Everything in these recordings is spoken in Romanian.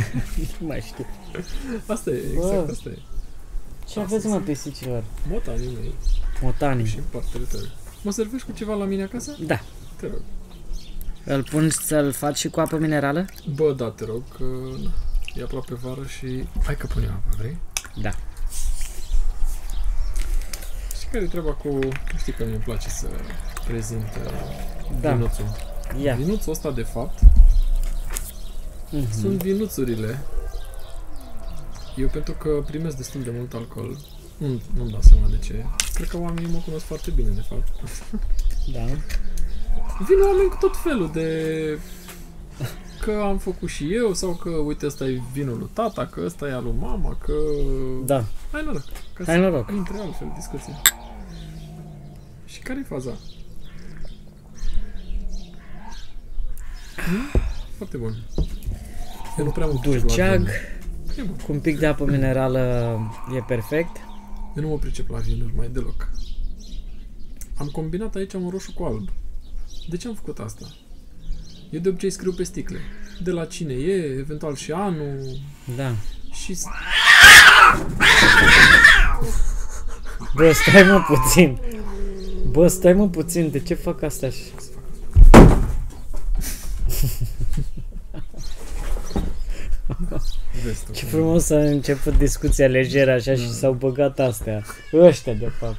Nu mai știu. Asta e, exact asta e. Ce aveți, mă, pisicilor? Motanii mei. Motanii. Și în partea tău. Mă servești cu ceva la mine acasă? Da. Te rog. Îl pun să-l faci și cu apă minerală? Bă, da, te rog, că e aproape vară și... Hai că punem apă, vrei? Da. Și care e treaba cu... Știi că mi-e place să prezint vinuțul. Ia. Vinuțul ăsta, de fapt, sunt vinuțurile. Eu, pentru că primesc destul de mult alcool, nu-mi dau seama de ce. Cred că oamenii mă cunosc foarte bine, de fapt. Da. Vin oameni cu tot felul de... Că am făcut și eu, sau că, uite, ăsta e vinul lui tata, că ăsta e al lui mama, că... Da. Hai noroc. Hai noroc. Intre altfel discuții. Și care-i faza? Foarte bun. Eu nu prea mă pricep la Dulceag, vinuri. cu un pic de apă minerală e perfect. Eu nu mă pricep la vinuri mai deloc. Am combinat aici un roșu cu alb. De ce am făcut asta? Eu de obicei scriu pe sticle. De la cine e, eventual și anul. Da. Și... Bă, stai mă puțin. Bă, stai mă puțin. De ce fac asta așa? Ce frumos a început discuția lejeră așa și s-au băgat astea. Ăștia, de fapt.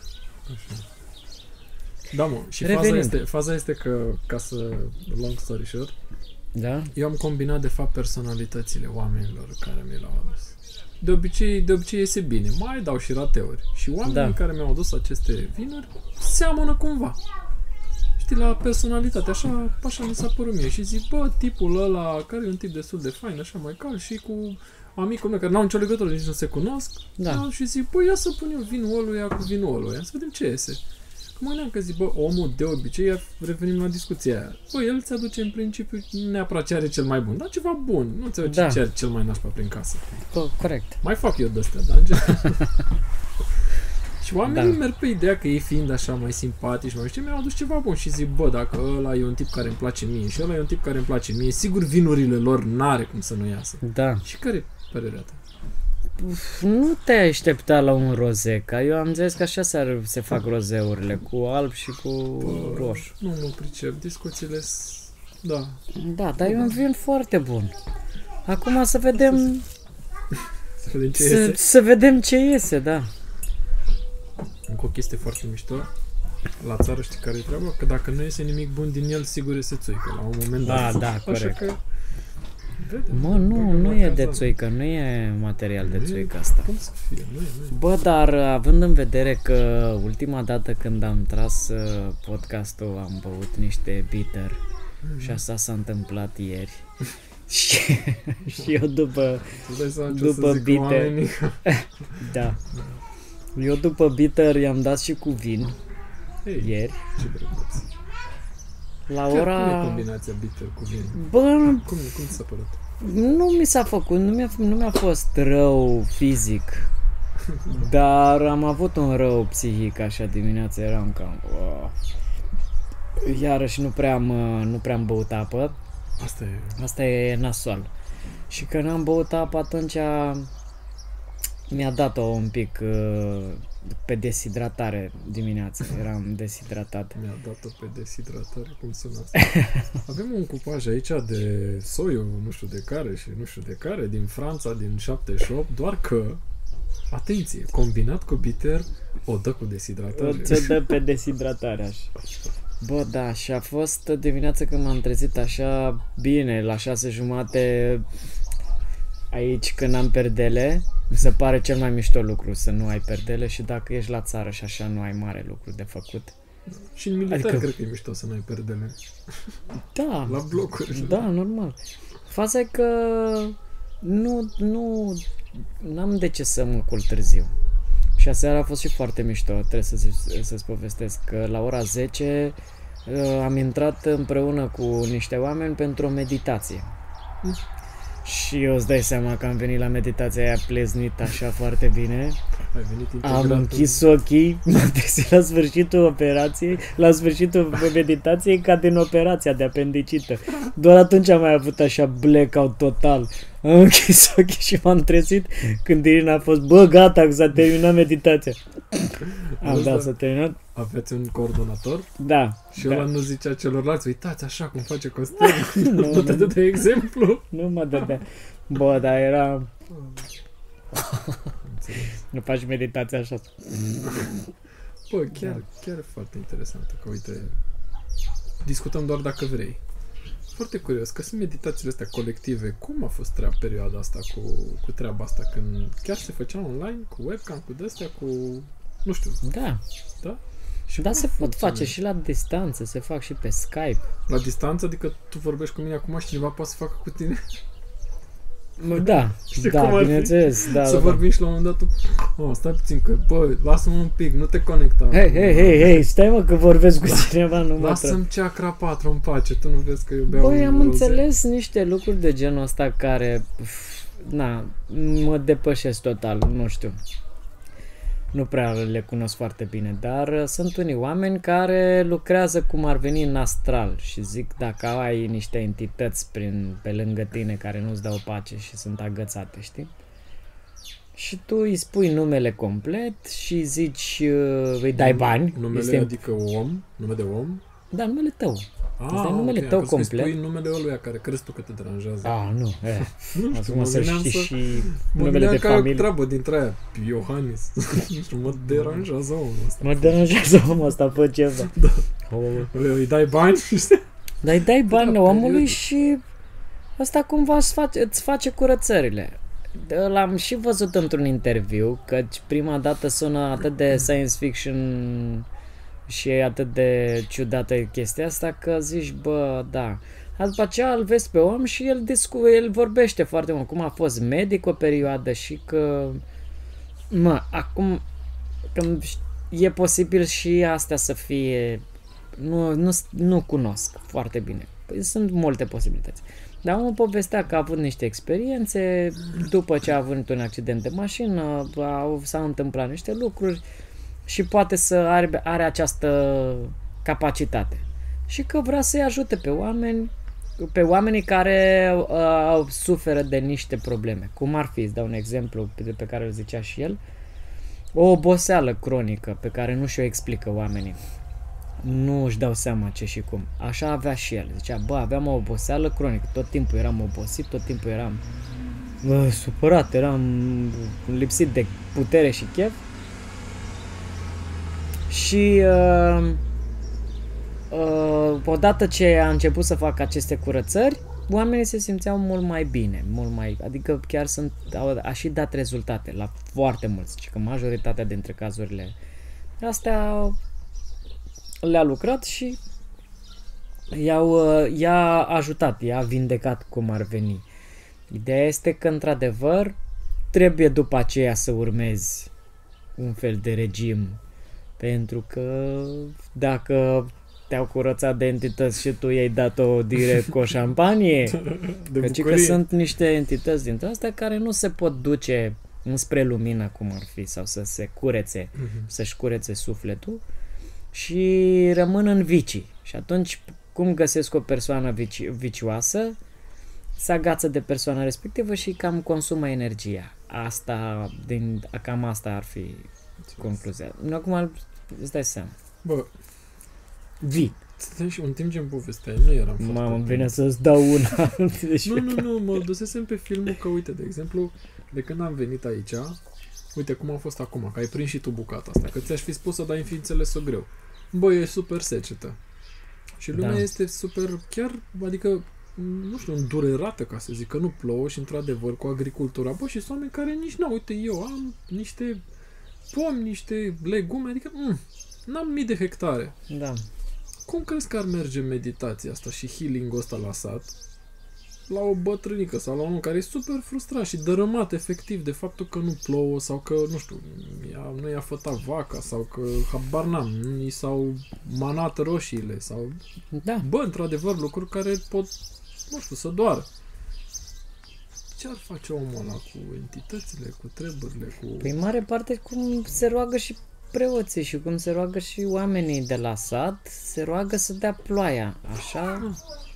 Da, mă, și faza este că, ca să long story short, da? eu am combinat de fapt personalitățile oamenilor care mi le-au adus. De obicei iese bine, mai dau și rateuri. Și oamenii care mi-au adus aceste vinuri seamănă cumva. Știi, la personalitate, așa mi s-a părut mie. Și zic, bă, tipul ăla, care e un tip destul de fain, așa mai cald, și cu amicul meu, care n-au nicio legătură, nici nu se cunosc, da, și zic, bă, ia să pun eu vinul ăluia cu vinul ăluia, să vedem ce iese. Că mă gândeam că zic, bă, omul de obicei, revenim la discuția aia. Bă, el ți-aduce în principiu neapărat ce are cel mai bun, dar ceva bun, nu ți aduce ce are cel mai nașpa prin casă. Corect. Mai fac eu de-astea, dar și oamenii merg pe ideea că ei fiind așa mai simpatici, mai știu, mi-au adus ceva bun și zic, bă, dacă ăla e un tip care îmi place mie și ăla e un tip care îmi place mie, sigur vinurile lor n-are cum să nu iasă. Da. Și care e părerea ta? Nu te-ai aștepta la un roze, că eu am zis că așa se fac rozeurile, cu alb și cu roșu. Nu mă pricep, discuțiile da. Da, dar e un vin foarte bun. Acum să vedem... Să vedem ce iese? Să vedem ce iese, da. Încă o chestie foarte mișto. La țară știi care e treaba? Că dacă nu iese nimic bun din el, sigur iese țuică la un moment dat. Da, corect. Așa că... Mă, nu e de țuică, nu e material de țuică asta. Cum să fie? Nu e. Bă, dar având în vedere că ultima dată când am tras podcastul am băut niște bitter și asta s-a întâmplat ieri. și eu după bitter... Da. Eu după bitter i-am dat și cu vin ieri. Ce drăguț. La ora... Cum e combinația bitter cu vin? Bă, cum ți s-a părut? Nu mi s-a făcut, nu mi-a fost rău fizic, dar am avut un rău psihic așa dimineața, eram cam... Iarăși nu prea am băut apă. Asta e nasol. Și când am băut apă atunci mi-a dat-o un pic pe deshidratare dimineața, eram deshidratat. Mi-a dat-o pe deshidratare, cum sună asta? Avem un cupaj aici de soiul nu știu de care și nu știu de care, din Franța, din 78, doar că, atenție, combinat cu bitter, o dă cu deshidratare. O dă pe deshidratare, așa. Bă, da, și a fost dimineața când m-am trezit așa bine, la 6:30, aici când am perdele, mi se pare cel mai mișto lucru să nu ai perdele și dacă ești la țară și așa nu ai mare lucru de făcut. Și în militar cred că e mișto să nu ai perdele. Da. La blocuri. Da, normal. Faza e că n-am de ce să mă culc târziu. Și aseară a fost și foarte mișto, trebuie să-ți povestesc că la ora 10 am intrat împreună cu niște oameni pentru o meditație. Și eu îți dai seama că am venit la meditația aia pleznit așa foarte bine. Am închis ochii, m-am trezit la sfârșitul operației, la sfârșitul meditației ca din operația de apendicită. Doar atunci am mai avut așa blackout total. Am închis ochii și m-am trezit când Irina a fost, bă, gata, că s-a terminat meditația. Da, s-a terminat. Aveți un coordonator? Da. Și ăla nu zicea celorlalți, uitați așa cum face Costel. Nu te dă de exemplu. Nu mă dădea. Bă, dar era... Nu faci meditația așa. Bă, chiar foarte interesantă, că uite, discutăm doar dacă vrei. Foarte curios, că sunt meditațiile astea colective. Cum a fost perioada asta cu treaba asta? Când chiar se făcea online, cu webcam, cu de-astea, cu... Nu știu. Da. Da? Și da, se pot face și la distanță, se fac și pe Skype. La distanță? Adică tu vorbești cu mine acum și cineva poate să facă cu tine? Da, Știi da, cum bineînțeles. Da, să vorbim și la un moment dat stai puțin, că, bă, lasă-mă un pic, nu te conecta. Hei, stai mă că vorbesc cu cineva, nu mă lasă-mi chakra 4 în pace, tu nu vezi că eu beau. Băi, am înțeles niște lucruri de genul ăsta care, mă depășesc total, nu știu. Nu prea le cunosc foarte bine, dar sunt unii oameni care lucrează cum ar veni în astral și zic dacă ai niște entități pe lângă tine care nu-ți dau pace și sunt agățate, știi? Și tu îi spui numele complet și zici, îi dai bani. Numele, adică om? Nume de om? Da, numele tău. Îți dai numele tău complet. Spui numele ăluia care crezi tu că te deranjează. Nu. Nu știu, mă să știi și numele de familie. Mă treabă dintre aia, Iohannis. Nu știu, mă deranjează omul ăsta. Mă deranjează omul ăsta, fă ceva. Da. Îi dai bani? Dar îi dai bani omului și ăsta cumva îți face curățările. L-am și văzut într-un interviu, căci prima dată sună atât de science fiction și e atât de ciudată chestia asta că zici, bă, da. După aceea îl vezi pe om și el vorbește foarte mult, cum a fost medic o perioadă și că acum când e posibil și astea să fie, nu cunosc foarte bine. Păi sunt multe posibilități. Dar omul povestea că a avut niște experiențe, după ce a avut un accident de mașină, s-au întâmplat niște lucruri și poate să are această capacitate. Și că vrea să-i ajute pe oamenii care suferă de niște probleme. Cum ar fi, îți dau un exemplu pe care îl zicea și el, o oboseală cronică pe care nu și-o explică oamenii. Nu își dau seama ce și cum. Așa avea și el. Zicea, aveam o oboseală cronică. Tot timpul eram obosit, tot timpul eram supărat, eram lipsit de putere și chef. Și odată ce a început să facă aceste curățări, oamenii se simțeau mult mai bine, adică chiar a și dat rezultate la foarte mulți, și că majoritatea dintre cazurile astea le-a lucrat și i-a ajutat, i-a vindecat cum ar veni. Ideea este că, într-adevăr, trebuie după aceea să urmezi un fel de regim, pentru că dacă te-au curățat de entități și tu i-ai dat-o direct cu o șampanie, că sunt niște entități dintre astea care nu se pot duce înspre lumină, cum ar fi, sau să se curețe, să-și curețe sufletul, și rămân în vicii. Și atunci, cum găsesc o persoană vicioasă? Se agață de persoana respectivă și cam consumă energia. Cam asta ar fi concluzia. Acum îți dai seama. Bă, vii. Și un timp ce îmi povesteai, nu eram foarte... Mamă, îmi vine să-ți dau una. Nu, mă dusesem pe filmul că, uite, de exemplu, de când am venit aici, uite cum a fost acum, că ai prins și tu bucata asta, că ți-aș fi spus să dai în ființele să greu. Bă, e super secetă. Și lumea este super, chiar, adică, nu știu, îndurerată, ca să zic, că nu plouă și, într-adevăr, cu agricultura. Bă, și sunt oameni care nici n-au, uite, eu am niște pomi, niște legume, adică, n-am mii de hectare. Da. Cum crezi că ar merge meditația asta și healing-ul ăsta la sat? La o bătrânică sau la unul care e super frustrat și dărâmat efectiv de faptul că nu plouă sau că, nu știu, nu i-a fătat vaca sau că, habar n-am, nu i s-au manat roșiile sau... Da. Bă, într-adevăr, lucruri care pot, nu știu, să doară. Ce ar face omul ăla cu entitățile, cu treburile, cu... Păi, în mare parte, cum se roagă și preoții și cum se roagă și oamenii de la sat, se roagă să dea ploaia, așa...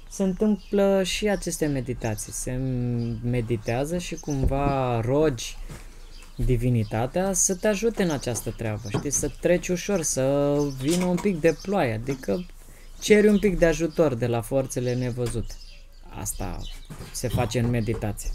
se întâmplă și aceste meditații. Se meditează și cumva rogi divinitatea să te ajute în această treabă, știi? Să treci ușor, să vină un pic de ploaie, adică ceri un pic de ajutor de la forțele nevăzute. Asta se face în meditație.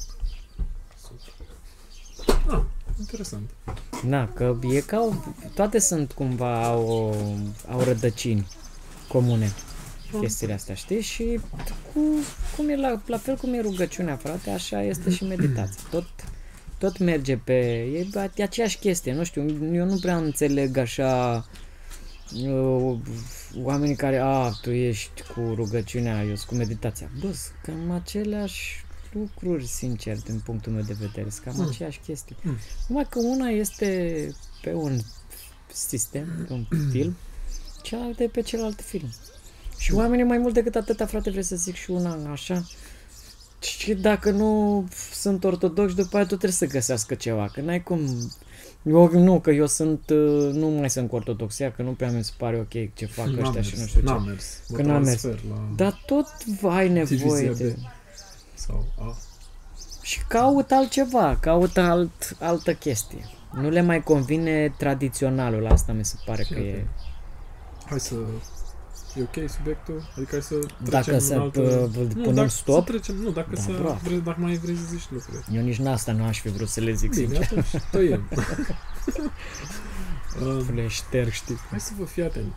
Ah, interesant. Da, că e ca toate sunt cumva au rădăcini comune, chestiile astea, știi? Și cum e la fel cum e rugăciunea, frate, așa este și meditația. Tot merge e aceeași chestie, nu știu, eu nu prea înțeleg așa oamenii care, tu ești cu rugăciunea, eu sunt cu meditația. Bă, cam aceleași lucruri, sincer, din punctul meu de vedere, sunt cam aceeași chestie. Numai că una este pe un sistem, pe un film, cealaltă e pe celălalt film. Și oamenii mai mult decât atâta, frate, vrei să zic și una așa. Și dacă nu sunt ortodoxi, după aia tu trebuie să găsească ceva, că n-ai cum... că eu nu mai sunt cu ortodoxia, că nu prea mi se pare ok ce fac ăștia și nu știu ce. N-a mers. Că n-a mers. Dar tot ai nevoie de... Sau Și caut altceva, altă chestie. Nu le mai convine tradiționalul, asta mi se pare că e... Hai să... E ok subiectul? Adică hai să trecem dacă să punem stop? Să trecem, nu, dacă mai vrei să zici lucruri. Eu nici în asta nu aș fi vrut să le zic, bine, sincer. Atunci tăiem. Le șterg, știi? Hai să vă fii atent.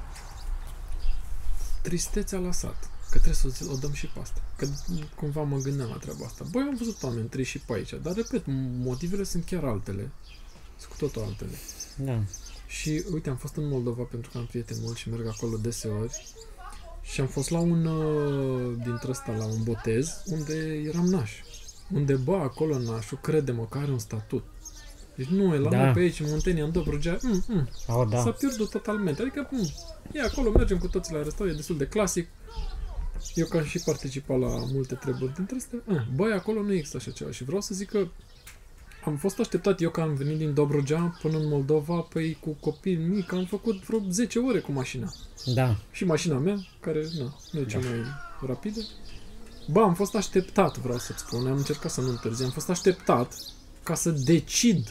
Tristețea la sat. Că trebuie să o dăm și pe asta. Că cumva mă gândeam la treaba asta. Băi, am văzut oameni triști și pe aici. Dar, repet, motivele sunt chiar altele. Sunt cu totul altele. Da. Și, uite, am fost în Moldova pentru că am prieteni mulți și merg acolo deseori. Și am fost la dintre ăsta, la un botez, unde eram naș. Unde, acolo nașul, crede-mă că are un statut. Deci nu e la noi pe aici, în Muntenia, în Dobrogea, s-a pierdut totalmente. Adică, e acolo, mergem cu toții la restaurant, e destul de clasic. Eu că am și participat la multe treburi dintre astea, acolo nu există așa ceva. Și vreau să zic că am fost așteptat, eu că am venit din Dobrogea până în Moldova, cu copii mici, am făcut vreo 10 ore cu mașina. Da. Și mașina mea, care nu e cea mai rapidă. Am fost așteptat, vreau să-ți spun, am încercat să nu întârzi, am fost așteptat ca să decid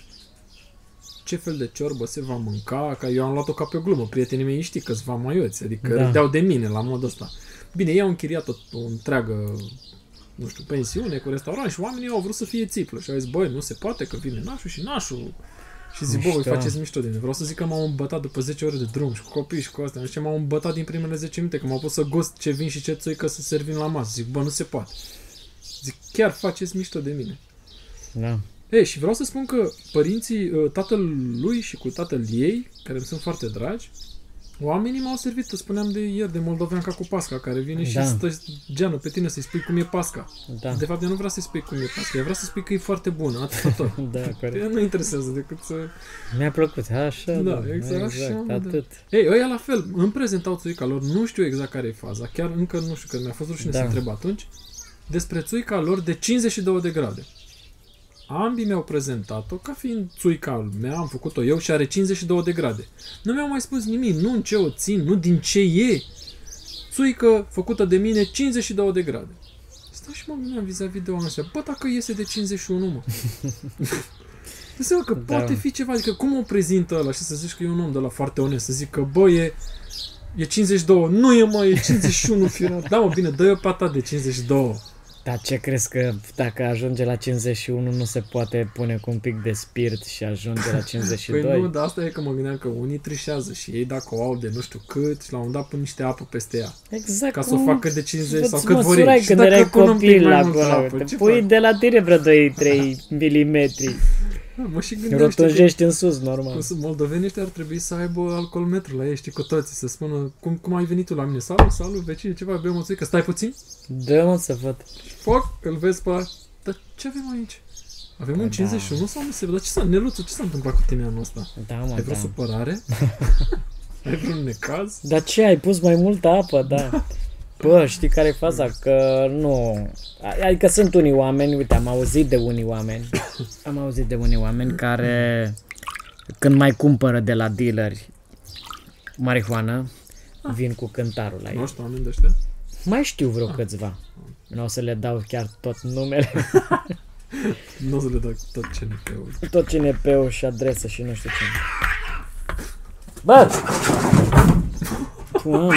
ce fel de ciorbă se va mânca, că eu am luat-o ca pe o glumă, prietenii mei știi că-s vamaioți, adică râdeau de mine la modul ăsta. Bine, ei au închiriat o întreagă, nu știu, pensiune cu restaurant și oamenii au vrut să fie țiplă și au zis, nu se poate că vine nașul și nașul. Și zic, voi faceți mișto de mine. Vreau să zic că m-au îmbătat după 10 ore de drum și cu copii și cu astea. Nu știu, m-au îmbătat din primele 10 minute, că m-au pus să gust ce vin și ce țuică să servim la masă. Zic, nu se poate. Zic, chiar faceți mișto de mine. Da. Și vreau să spun că părinții, tatăl lui și cu tatăl ei, care îmi sunt foarte dragi, oamenii m-au servit, spuneam de ieri, de moldoveanca cu pasca, care vine și stă geană pe tine să-i spui cum e pasca. Da. De fapt, eu nu vreau să-i spui cum e pasca, eu vreau să spui că e foarte bună, atât tot. Corect. Nu interesează decât să... Mi-a plăcut, așa, exact, așa, atât. Ăia la fel, îmi prezentau țuica lor, nu știu exact care e faza, chiar încă nu știu, că mi-a fost rușine să întreb atunci, despre țuica lor de 52 de grade. Ambii mi-au prezentat-o ca fiind țuica mea, am făcut-o eu și are 52 de grade. Nu mi-au mai spus nimic, nu în ce o țin, nu din ce e. Țuică făcută de mine 52 de grade. Stai și mă gândeam vis-a-vis de oameni ăștia. Dacă iese de 51, mă. Dă seama că poate fi ceva, adică cum o prezintă ăla și să zici că e un om de la foarte onest, să zic că e 52, nu e mă, e 51 firat. Da mă, bine, dă-i o pata de 52. Dar ce crezi că dacă ajunge la 51 nu se poate pune cu un pic de spirit și ajunge la 52? Păi nu, dar asta e că mă gândeam că unii trișează și ei dacă o au de nu știu cât și la un dat pun niște apă peste ea. Exact. Ca să o facă de 50 sau cât vor ei. Când erai copil acolo, te pui fac? De la tine vreo 2-3 milimetri. Mă și gândeam, rotunjești în sus, normal. Moldovenii ăștia ar trebui să aibă alcoolmetru la ei, știi, cu toții, să spună cum ai venit tu la mine. Salut, vecine, ceva, bem o țuică, stai puțin? Dă-mă să văd. Foc, îl vezi pe ăla. Dar ce avem aici? Avem un 51 sau nu se vede? Dar Neluțu, ce s-a întâmplat cu tine anul ăsta? Ai vreo supărare? Ai vreun necaz? Dar ce, ai pus mai multă apă, da. Bă, știi care e faza? Că nu... Adică sunt unii oameni, uite, am auzit de unii oameni care când mai cumpără de la dealeri marihuana, vin cu cântarul la ei. Nu știu, oameni de ăștia? Mai știu vreo câțiva. Nu o să le dau chiar tot numele. Nu o să le dau tot CNP-ul. Tot CNP-ul și adresă și nu știu ce. Bă! Doamne!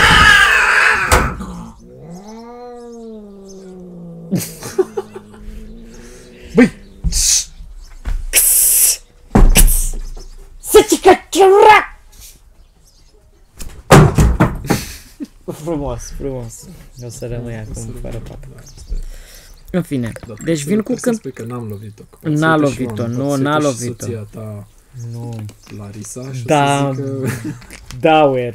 Băi! Să-ți-că ce-vrea! Frumos, frumos. O să rămâi acum fără papă. În fine, deci vin cu când... Spui că n-am lovit-o. N-a lovit-o, nu, n-a lovit-o. Soția ta, nu. Larisa, și da, o să zic că... Dauer.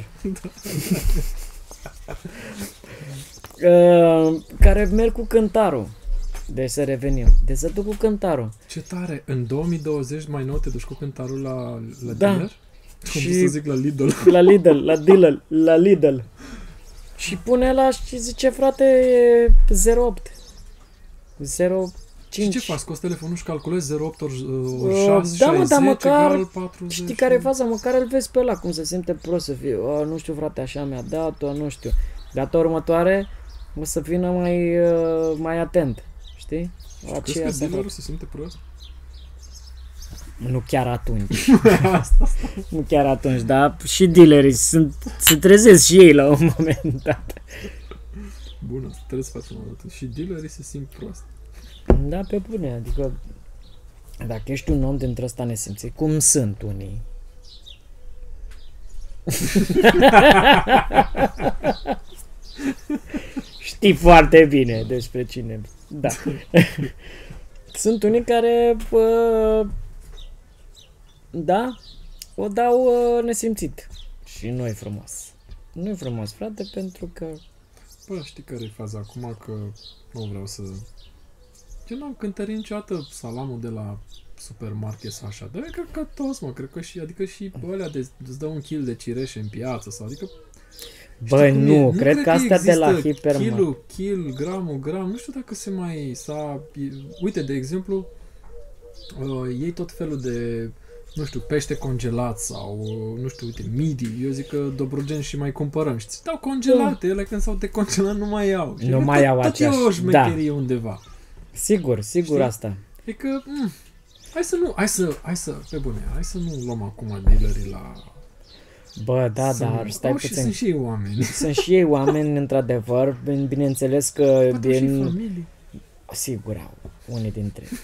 Care merg cu cântarul. Deci să revenim. Deci să duc cu cântarul. Ce tare! În 2020 mai nou te duci cu cântarul la da. dealer? Și să zic la Lidl. La Lidl, la Lidl. Și pune la și zice, frate, e 08. 05. Și ce faci? Scoți telefonul și calculezi 08 ori 6, da, 60 dar măcar, egal 40. știi care e faza? Măcar îl vezi pe ăla cum se simte prost să fie. Nu știu, frate, așa mi-a dat-o, nu știu. Data următoare o să vină mai atent. Știi? Crezi că dealerul se simte prost? Nu chiar atunci. Nu chiar atunci, dar și dealerii se trezesc și ei la un moment dat. Bună, trebuie să facem o dată. Și dealerii se simt prost. Da, pe bune, adică dacă ești un om dintre ăsta nesimțit, cum sunt unii. Știi foarte bine despre cine. Da. Sunt unii care da, o dau nesimțit. Și nu e frumos. Nu e frumos, frate, pentru că... Bă, știi care e faza acum, că nu vreau să... Eu n-am cântărit niciodată salamul de la supermarket sau așa. Dar cred că toți, mă, cred că și, adică și ălea îți dă un kil de cireșe în piață sau, adică... Băi, nu, cred că astea de la Hipermart. Kil, gram, nu știu dacă se mai... Uite, de exemplu, iei tot felul de... nu știu, pește congelat sau, nu știu, uite, midi. Eu zic că Dobrogeni și mai cumpărăm. Și ți dau congelate, ele când s-au decongelat nu mai iau. Nu mai iau aceeași. Tot e o șmecherie undeva. Sigur, știi? asta. E că, hai să, pe bune, hai să nu luăm acum dealerii la... Bă, da, dar stai puțin. Sunt și ei oameni. Sunt și ei oameni, într-adevăr, bineînțeles că poate din... și familii. Sigur au, unii dintre ei.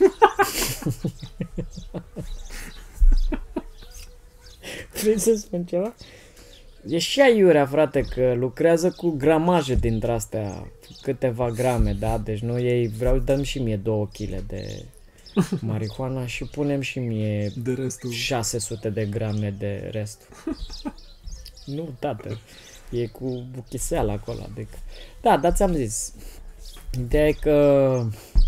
Vrei să spun ceva? E și aiurea, frate, că lucrează cu gramaje dintre astea, câteva grame, da? Deci noi dăm și mie 2 kg de marihuana și punem și mie de restul. 600 de grame de restul. Nu, tată, e cu buchiseala acolo, adică... Da, dar ți-am zis, ideea e că...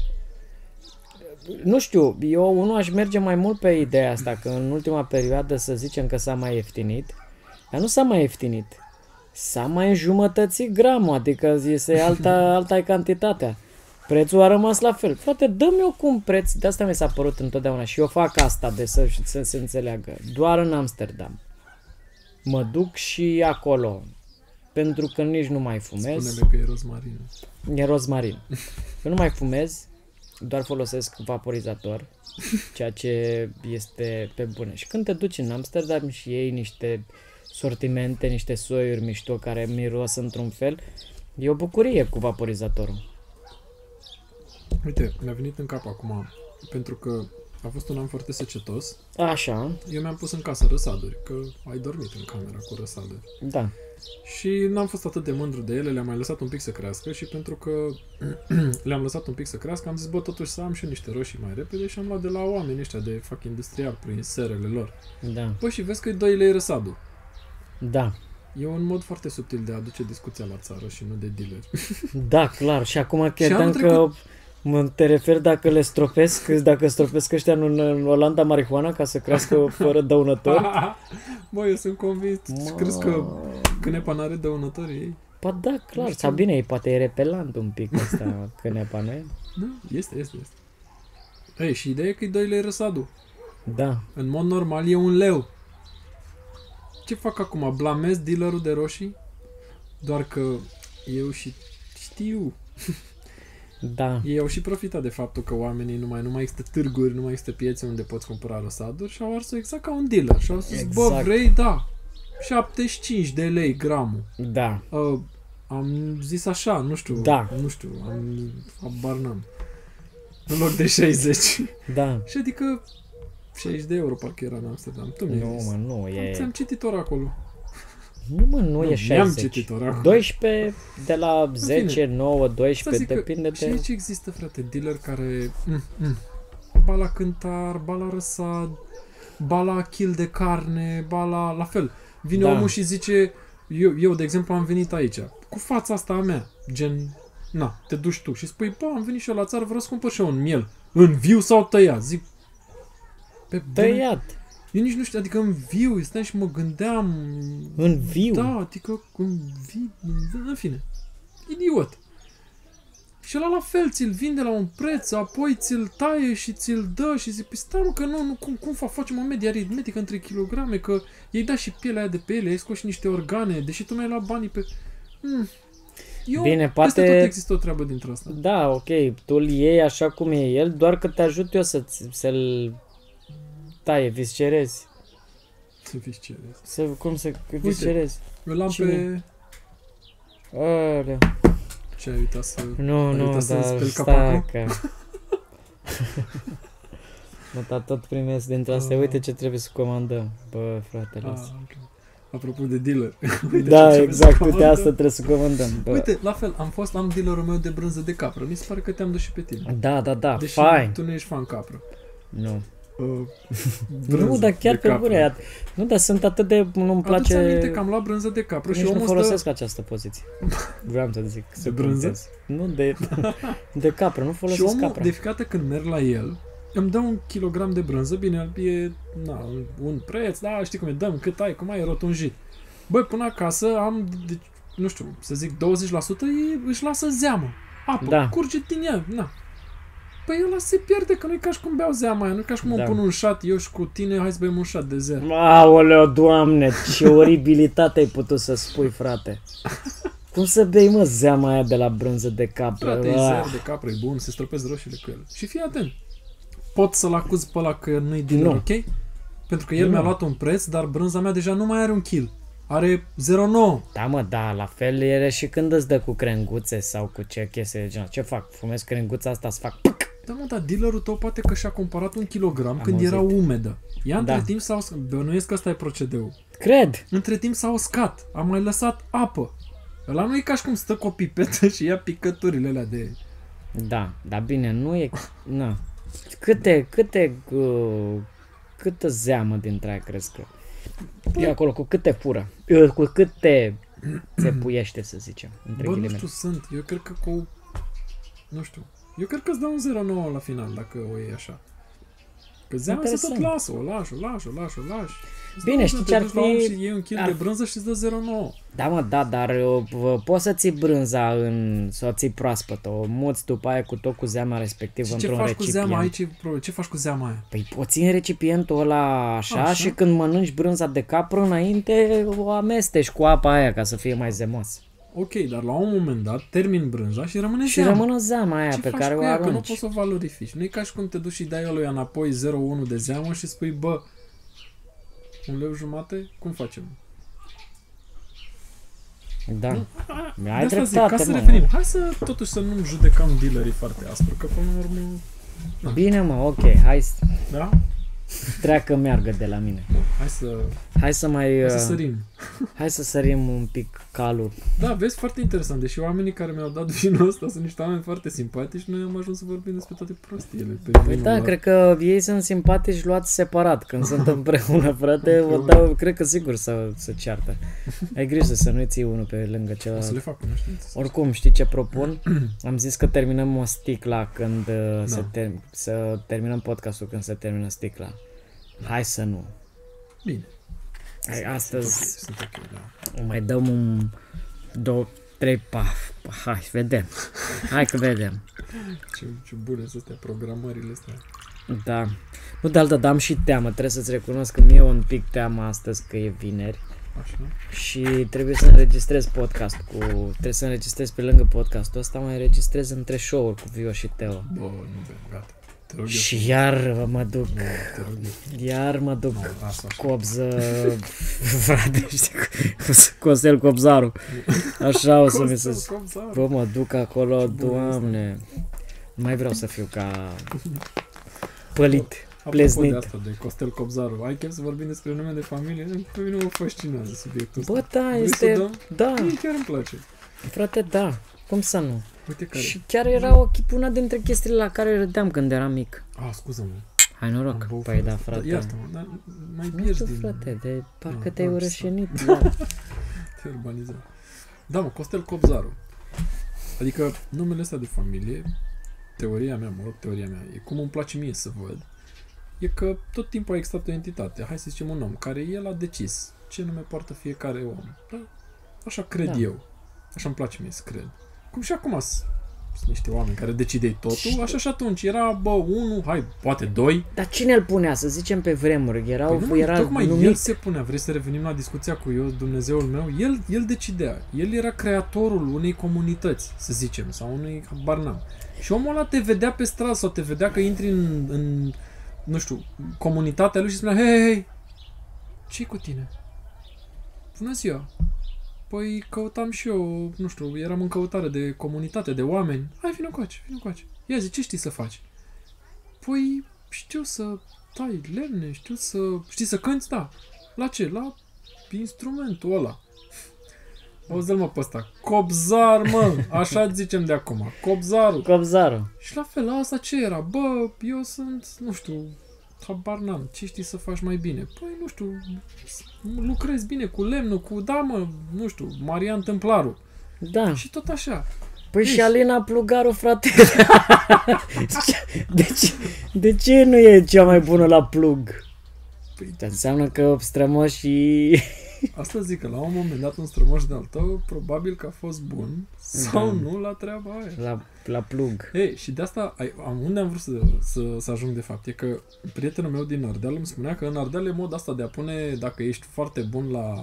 Nu știu, eu aș merge mai mult pe ideea asta, că în ultima perioadă să zicem că s-a mai ieftinit, dar nu s-a mai ieftinit, s-a mai înjumătățit gramul, adică este alta e cantitatea. Prețul a rămas la fel. Frate, dă-mi eu cu un preț, de asta mi s-a părut întotdeauna și eu fac asta de să se înțeleagă, doar în Amsterdam. Mă duc și acolo, pentru că nici nu mai fumez. Spune-le că e rozmarin. E rozmarin. Eu nu mai fumez, doar folosesc vaporizator, ceea ce este pe bune. Și când te duci în Amsterdam și iei niște sortimente, niște soiuri mișto care miros într-un fel, e o bucurie cu vaporizatorul. Uite, mi-a venit în cap acum, pentru că a fost un an foarte secetos. Așa. Eu mi-am pus în casă răsaduri, că ai dormit în camera cu răsaduri. Da. Și n-am fost atât de mândru de ele, le-am mai lăsat un pic să crească și pentru că le-am lăsat un pic să crească, am zis, bă, totuși să am și eu niște roșii mai repede și am luat de la oamenii ăștia de fac industrial prin serele lor. Da. Bă, și vezi că 2 lei răsadul. Da. E un mod foarte subtil de a aduce discuția la țară și nu de dealer. Da, clar. Și acum credeam că te referi dacă le stropesc, dacă stropesc ăștia în Olanda marihuana ca să crească fără dăunători. Bă, eu sunt convins. Crezi că cânepa n-are dăunători ei? Pa da, clar. Sau bine, poate e repelant un pic ăsta cânepa, nu e? Da, este. Ei, și ideea e că e 2 lei răsadul. Da. În mod normal e 1 leu. Ce fac acum? Blamez dealerul de roșii? Doar că Eu și știu. Da. Ei au și profitat de faptul că oamenii nu mai există târguri, nu mai există piețe unde poți cumpăra răsaduri și au ars-o exact ca un dealer. Și au spus, bă, Exact. vrei? Da. 75 de lei gramul. Da. Am zis așa, nu știu, habar n-am. În loc de 60. Da. Și adică 60 de euro parcă era în Amsterdam. Tu mi-ai Nu, zis. mă, nu e... Ți-am citit acolo. Nu, mă, nu e 60. Mi-am citit acolo. 12, de la 10, fine. 9, 12, Zic că depinde și de... aici există, frate, dealer care... Ba la cântar, ba la răsad, ba la kil de carne, ba la fel. Vine Da. omul și zice... Eu, de exemplu, am venit aici, cu fața asta a mea, gen... Na, te duci tu și spui, bă, am venit și eu la țară, vreau să cumpăr și eu un miel. În viu sau tăiat? Zic... Pe bune? Tăiat. Eu nici nu știu, adică în viu, stăteam și mă gândeam... În viu. Da, adică în viu, în fine. Idiot. Și ăla la fel, ți-l vinde la un preț, apoi ți-l taie și ți-l dă și zic, păi stai mă, că nu cum facem o medie aritmetică între kilograme, că i-ai dat și pielea aia de pe ele, ai scos și niște organe, deși tu mi-ai luat banii pe... Bine, peste poate... tot există o treabă dintre asta. Da, ok, tu îl iei așa cum e el, doar că te ajut eu să-l taie, viscerezi. Să fiți cerezi. Cum să viscerezi? Îl am Cine? pe... Alea. Ce ai uitat să... Nu, uitat să dar speli stai capacul? că... Nu, dar tot primesc dintre astea, uite ce trebuie să comandăm. Bă, frate, lasă. Okay. Apropo de dealer. Uite Da, ce trebuie exact, să uite comandăm. asta trebuie să comandăm. Bă. Uite, la fel, am dealerul meu de brânză de capră. Mi se pare că te-am dus și pe tine. Da, Deși fine. tu nu ești fan capră. Nu. Brânză Nu, dar chiar de pe capră. bune. Nu, dar sunt atât de... Nu-mi Adu-ți aminte place... că am luat brânză de capră și Nici nu omul folosesc această poziție. Vreau să zic. De brânză? Nu, de capră. Nu și folosesc omul, capră. de fiecare dată când merg la el, îmi dă 1 kilogram de brânză, bine, e un preț, da, știi cum e, dăm, cât ai, cum ai, e rotunjit. Băi, până acasă am, nu știu, să zic 20%, își lasă zeamă, apă, Da. curge din ea, na. Păi ăla se pierde, că nu e ca și cum beau zeama aia, nu e ca și cum îmi pun un șat, eu și cu tine, hai să bem un șat de zer. Aoleo, Doamne, ce oribilitate ai putut să spui, frate. Cum să bei, mă, zeama aia de la brânză de capră? Frate, e zer de capră, e bun, se stropesc roșiile cu el. Și fii atent, pot să-l acuz pe ăla că nu-i dealer, Nu. ok? Pentru că el Nu. mi-a luat un preț, dar brânza mea deja nu mai are 1 kg. Are 0,9. Da, mă, da, la fel e și când îți dă cu crenguțe sau cu ce chestie de genul. Ce fac? Fumez crenguța asta, să fac... Da, mă, dar dealerul tău poate că și-a cumpărat 1 kilogram când auzit. era umedă. Ea între Da. timp s-a uscat. Bănuiesc că ăsta e procedeul. Cred! Între timp s-a uscat. A mai lăsat apă. Ăla nu e ca și cum stă cu o pipetă și ia picăturile alea de... Da, dar bine, nu e... Na. Câtă zeamă dintre aia crezi că... E acolo, cu câte fură? Cu câte se puiește, să zicem, între Bă, nu ghilimele. știu, sunt. Eu cred că cu... Nu știu. Eu cred că îți dau un 0,9 la final, dacă o iei așa. Că zeama se tot Interesant. lasă, o lași. Bine, știi ce ar fi- Și iei un kil de brânză și îți dă 0,9. Da, mă, da, dar poți să ții brânza să o ții proaspătă, o muți după aia cu tot cu zeama respectivă Și ce într-un faci cu recipient. zeama aici? Ce faci cu zeama aia? Păi o ții în recipientul ăla așa, Așa. și când mănânci brânza de capră înainte o amesteci cu apa aia ca să fie mai zemos. Ok, dar la un moment dat termin brânza și rămâne Și zeama. rămână zeama aia Ce pe faci care cu o ea? Că nu arunci. poți să o valorifici. Nu e ca și cum te duci și dai lui înapoi 0,1 de zeamă și spui, bă, 1,50 lei? Cum facem? Da. Nu, Ai de asta zic, dreptate, ca să mă. revenim. Hai să totuși să nu judecăm dealerii foarte aspru, că până la urmă... Bine, mă, ok, hai să Da? treacă meargă de la mine. Hai să sărim. Hai să sărim un pic calul. Da, vezi, foarte interesant. Deși oamenii care mi-au dat vinul ăsta sunt niște oameni foarte simpatici, noi am ajuns să vorbim despre toate prostiile. Pe Păi vinul da, ăla. cred că ei sunt simpatici luați separat. Când sunt împreună, frate, vă Împreună. dau, cred că sigur să ceartă. Ai grijă să nu-i ții unul pe lângă O să celălalt. le fac cunoștință. Oricum, știi ce propun? Am zis că terminăm o sticla când să terminăm podcastul când se termină sticla. Hai să nu. Bine. Astăzi Sunt ok, da. mai dăm un 2, 3 paf. Hai, vedem. Hai că vedem. Ce bune sunt astea, programările astea. Da. Nu de altă, dar am și teamă. Trebuie să-ți recunosc că mie e un pic teamă astăzi că e vineri. Așa. Și trebuie să înregistrez trebuie să înregistrez pe lângă podcastul ăsta, mai înregistrez între show-uri cu Vio și Teo. Bă, nu bem, gata. Te rog Și eu. iar mă duc, Te rog eu. iar mă duc Lasă așa. Cobză, frate, știi, Costel Cobzaru. Așa o să mi se... Costel Cobzaru. Bă, mă duc acolo, bun Doamne. Nu mai vreau să fiu ca pălit, Apropo pleznit. de asta, de Costel Cobzaru, ai chef să vorbim despre nume de familie? Pe mine mă fascinează subiectul ăsta. Bă, da, Vrei să este... dăm? Da, Mie chiar îmi place. frate, da. Cum să nu? Uite care. Și chiar era una dintre chestiile la care râdeam când eram mic. Scuză-mă. Hai noroc. Am băut Păi fără da, să- frate. Iartă-mă, dar mai Nu pierzi știu, din... frate, de parcă Ah, te-ai da, urășenit. Da. Te urbanizăm. Da, mă, Costel Cobzaru. Adică numele ăsta de familie, teoria mea, e cum îmi place mie să văd, e că tot timpul a existat o entitate, hai să zicem un om, care el a decis ce nume poartă fiecare om. Da? Așa cred Da. eu. Așa îmi place mie să cred. Cum și acum sunt niște oameni care decidei totul, așa și atunci era, bă, unul, hai, poate doi. Dar cine îl punea, să zicem, pe vremuri? Era Tocmai numit... el se punea, vrei să revenim la discuția cu eu, Dumnezeul meu, el decidea, el era creatorul unei comunități, să zicem, sau unui habar n-am. Și omul ăla te vedea pe stradă sau te vedea că intri în nu știu, comunitatea lui și spunea, hei, ce-i cu tine? Bună ziua! Păi căutam și eu, nu știu, eram în căutare de comunitate, de oameni. Hai, vină încoace. Ia zi, ce știi să faci? Păi, știu să tai lemne, știi să cânti? Da. La ce? La instrumentul ăla. Auzi-l, mă, pe ăsta. Cobzar, mă! Așa zicem de acum. Cobzaru. Și la fel, la asta ce era? Bă, eu sunt, nu știu, habar n-am. Ce știi să faci mai bine? Păi, nu știu, lucrezi bine cu lemnul, da, mă, nu știu, Marian Tâmplaru. Da. Și tot așa. Păi și Alina Plugaru, frate. De ce nu e cea mai bună la plug? Păi, Înseamnă că strămoșii... asta zic că la un moment dat un strămoș de-al tău probabil că a fost bun sau nu la treaba aia. La plug. Ei, și de asta, unde am vrut să ajung de fapt, e că prietenul meu din Ardeal îmi spunea că în Ardeal e mod asta de a pune, dacă ești foarte bun la,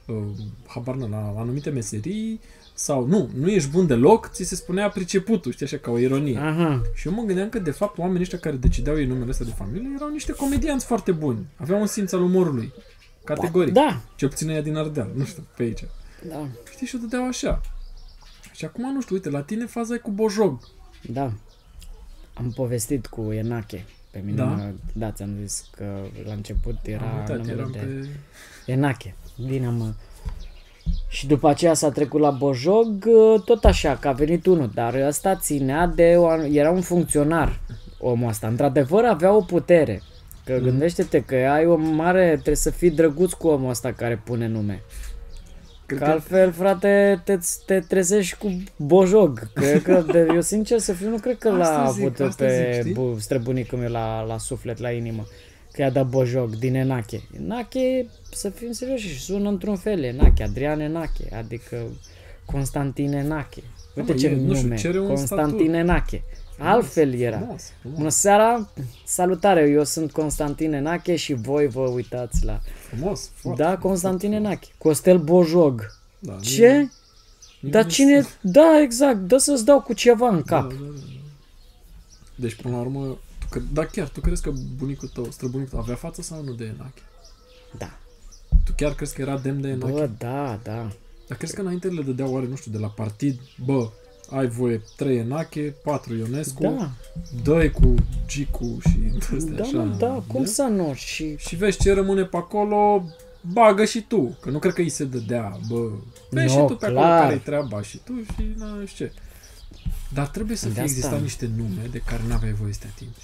la anumite meserii, sau nu ești bun deloc, ți se spunea priceputul, știi, așa, ca o ironie. Aha. Și eu mă gândeam că, de fapt, oamenii ăștia care decideau ei numele ăsta de familie erau niște comedianți foarte buni. Aveau un simț al umorului. Categoric. Da. Ce puțin ea din Ardeal, nu știu, pe aici. Da. Știi, și o dădeau așa. Și acum, nu știu, uite, la tine faza e cu Bojog. Da. Am povestit cu Enache. Pe mine, da, ți-am zis că la început era numele de Enache. Bine, mă. Și după aceea s-a trecut la Bojog, tot așa, că a venit unul, dar ăsta ținea era un funcționar, omul ăsta. Într-adevăr avea o putere. Că gândește-te că ai o mare, trebuie să fii drăguț cu omul ăsta care pune nume. Că altfel, frate, te trezești cu Bojog. Cred că, eu sincer să fiu, nu cred că l-a avut pe străbunicul meu la suflet, la inimă. Că i-a dat Bojog din Enache. Enache, să fim serioși, și sună într-un fel, Enache, Adrian Enache, adică Constantin Enache. Uite ce nume, Constantin Enache. Altfel era. Frumos. Bună seara, salutare, eu sunt Constantin Enache și voi vă uitați la... Frumos. Da, Constantin Enache. Costel Bojog. Da, ce? Dar cine... Da, exact, dă să-ți dau cu ceva în cap. Da. Deci, până la urmă, tu crezi că bunicul tău, străbunicul tău, avea față sau nu de Enache? Da. Tu chiar crezi că era demn de Enache? Bă, da. Dar crezi că înainte le dădeau oare, nu știu, de la partid, bă, ai voie 3 Enache, 4 Ionescu, Da. 2 cu Gicu și astea Da, așa. mă, da, cum să nu? Și vezi ce rămâne pe acolo, bagă și tu, că nu cred că îi se dădea, bă, vezi No, și tu pe acolo clar. care-i treaba și tu și nu știu ce. Dar trebuie să De fie asta. existat niște nume de care n-aveai voie să te atingi.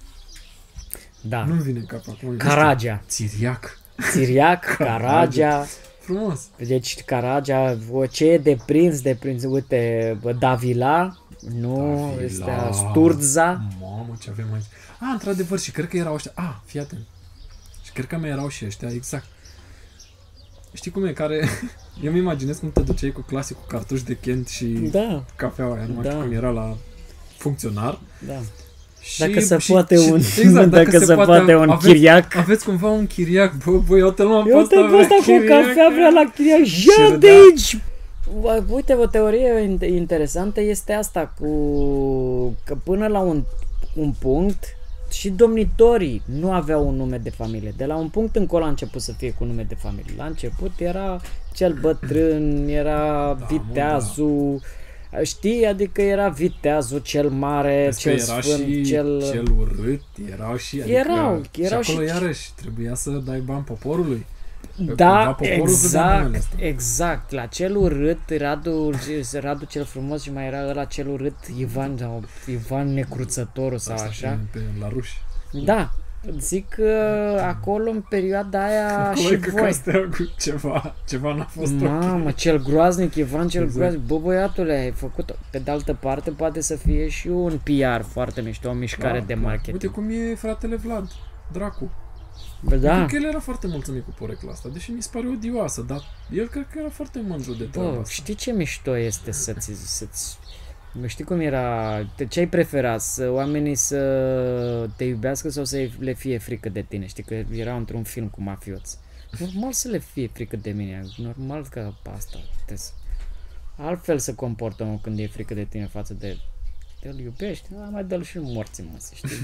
da. Nu-mi vine în cap acum. Caragea. Țiriac. Țiriac, Caragea. Frumos. Deci Caragea, ce e de prins, uite, Davila, nu, este Sturza. Mamă, ce avem aici. Într-adevăr, și cred că erau ăștia. Fii atent. Și cred că mai erau și ăștia, exact. Știi cum e, care... Eu mi imaginez cum te duceai cu clasicul cartuș de Kent și cafeaua aia, nu mai știu cum era la funcționar. Da. Dacă se poate un... Exact, dacă se poate un chiriac. Aveți cumva un chiriac, bă, iau-te la pe ăsta cu o cafea, vrea la chiriac, ia de aici! Uite, o teorie interesantă este asta că până la un punct și domnitorii nu aveau un nume de familie. De la un punct încolo a început să fie cu nume de familie. La început era cel bătrân, era viteazul, știi? Adică era viteazul cel mare, cel sfânt, cel urât, erau și... Adică, erau și acolo iarăși trebuia să dai bani poporului. Da, exact. La cel urât, Radu cel frumos și mai era ăla cel urât, Ivan Necruțătorul sau așa. La ruși. Da, zic că acolo în perioada aia și voi. Ceva n-a fost Mamă, cel groaznic, Ivan cel groaznic. Bă, băiatule, ai făcut. Pe de altă parte poate să fie și un PR foarte mișto, o mișcare de marketing. Uite cum e fratele Vlad, Dracu. Bă, da. Cred că el era foarte mulțumit cu porecla asta, deși mi se pare odioasă, dar el cred că era foarte mândru de treaba asta. Știi ce mișto este să-ți... Știi cum era... Ce ai preferat? Oamenii să te iubească sau să le fie frică de tine? Știi că era într-un film cu mafioți. Normal să le fie frică de mine. Normal că asta... Altfel se comportă omul când e frică de tine față de... Te-l iubești? Mai dă-l și morții, mă, să știi.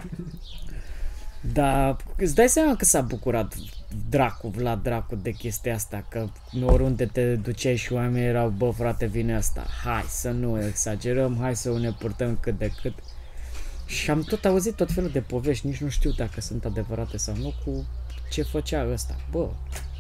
Dar îți dai seama că s-a bucurat Vlad Dracu de chestia asta, că oriunde te duceai și oamenii erau, bă frate, vine asta, hai să nu exagerăm, hai să ne purtăm cât de cât. Și am tot auzit tot felul de povești, nici nu știu dacă sunt adevărate sau nu, cu ce făcea ăsta, bă,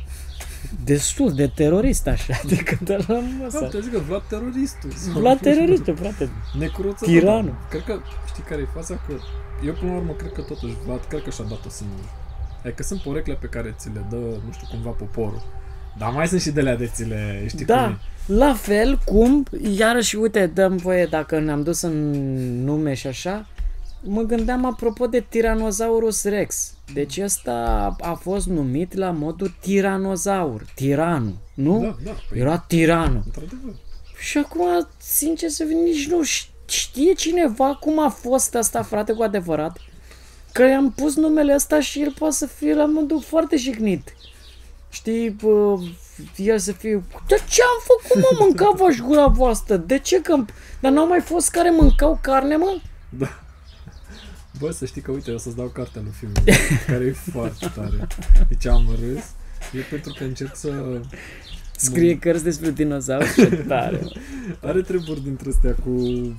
destul de terorist așa, adică de la măsa. Da, te zic că Vlad teroristul. Vlad teroristul, frate, tiranul. Cred că, știi care e faza? Că eu până la urmă cred că totuși Vlad, cred că și-a dat-o singur. Adică sunt porecle pe care ți le dă, nu știu, cumva poporul. Dar mai sunt și de alea de ți le, știi cum e. La fel cum, iarăși, uite, dăm voie, dacă ne-am dus în nume și așa, mă gândeam apropo de Tyrannosaurus Rex. Deci ăsta a fost numit la modul tiranozaur, tiranul, nu? Da, era tiranul. Într-adevăr. Și acum, sincer să vin, nici nu știe cineva cum a fost asta, frate, cu adevărat? Că i-am pus numele ăsta și el poate să fie la modul foarte jignit. Știi, el să fie... De ce am făcut, mă, mâncava-și gura voastră? De ce că... Dar n-au mai fost care mâncau carne, mă? Da. Bă, să știi că, uite, o să-ți dau cartea lui filmul, care e foarte tare. Deci am râs, e pentru că încerc să... Scrie cărți despre dinozauri, ce tare. Are treburi dintre astea cu...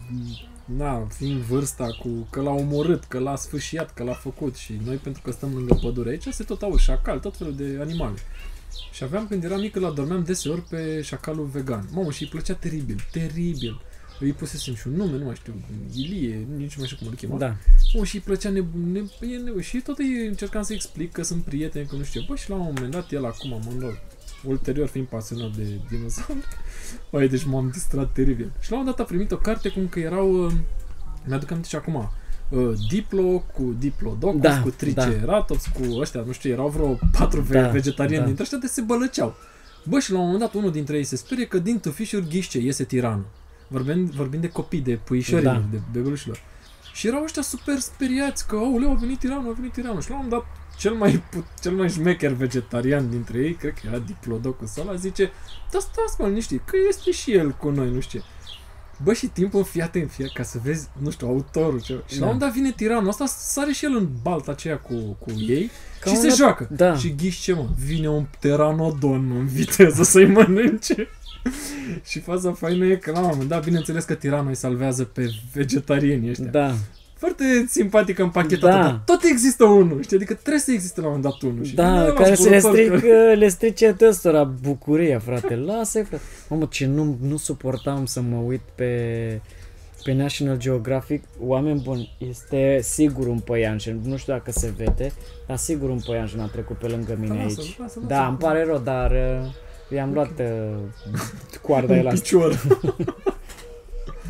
fiind vârsta, cu că l-a omorât, că l-a sfâșiat, că l-a făcut și noi pentru că stăm lângă pădure aici se tot auzi șacal, tot felul de animale. Și aveam, când eram mic, îl adormeam deseori pe șacalul vegan. Mamă, și îi plăcea teribil. Îi pusesem și un nume, nu mai știu, Ilie, nici nu mai știu cum îl chema. Da. Mamă, și îi plăcea și tot îi încercam să explic că sunt prieteni, că nu știu. Bă, și la un moment dat, el acum, ulterior fiind pasionat de dinozauri, deci m-am distrat teribil. Și la un moment dat a primit o carte cum că erau, mi-aduc aminte și acum, Diplo cu Diplodocus, cu Triceratops, cu ăștia, nu știu, erau vreo 4 vegetariani dintre ăștia de se bălăceau. Bă, și la un moment dat unul dintre ei se sperie că din tufișuri ghiște, iese tiranul. Vorbim de copii, de puișorilor, de bebelușilor. Și erau ăștia super speriați că, aoleu, a venit tiranul. Și la un moment dat cel mai șmecher vegetarian dintre ei, cred că era Diplodocus ăla, zice, da, stați mă, liniștit, că este și el cu noi, nu știu ce. Bă, și timpul fiate în fiat, ca să vezi, nu știu, autorul ceva. Și la un moment dat vine tiranul ăsta, sare și el în balta aceea cu ei ca și se joacă. Da. Și ghiși ce, mă, vine un pteranodon în viteză să-i mănânce. Și faza faină e că la un moment dat, bineînțeles că tiranul îi salvează pe vegetarienii ăștia. Da. Foarte simpatică împachetată, dar tot există unul, știi? Adică trebuie să existe la un moment dat unul. Și care să le strice tăstora bucuria, frate. Lasă-i, frate. Mamă, ce nu suportam să mă uit pe National Geographic. Oameni buni, este sigur un păianjen, nu știu dacă se vede, dar sigur un păianjen a trecut pe lângă mine aici. Da, îmi pare rău, dar i-am luat coarda elastică.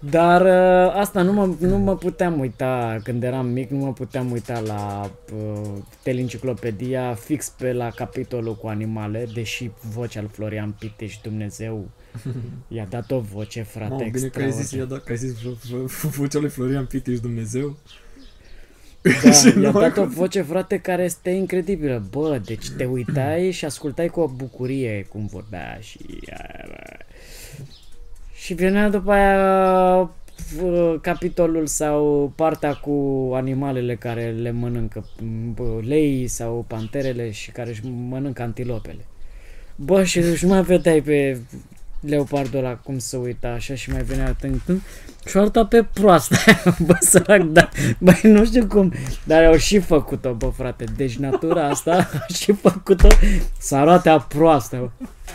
Dar asta nu mă puteam uita, când eram mic, nu mă puteam uita la Teleenciclopedia fix pe la capitolul cu animale, deși vocea lui Florian Piteș, Dumnezeu, i-a dat o voce, frate, Mamă, bine că ai zis, că ai zis vocea lui Florian Piteș, Dumnezeu. Da, i-a dat o voce, frate, care este incredibilă. Bă, deci te uitai și ascultai cu o bucurie cum vorbea și venea după aia capitolul sau partea cu animalele care le mănâncă, leii sau panterele și care își mănâncă antilopele. Bă, și nu mai vedeai pe leopardul ăla cum se uita așa și mai venea tâng și o arăta pe proastă. Bă, sărac, da, băi, nu știu cum, dar au și făcut-o, bă, frate, deci natura asta a și făcut-o să arate a proastă.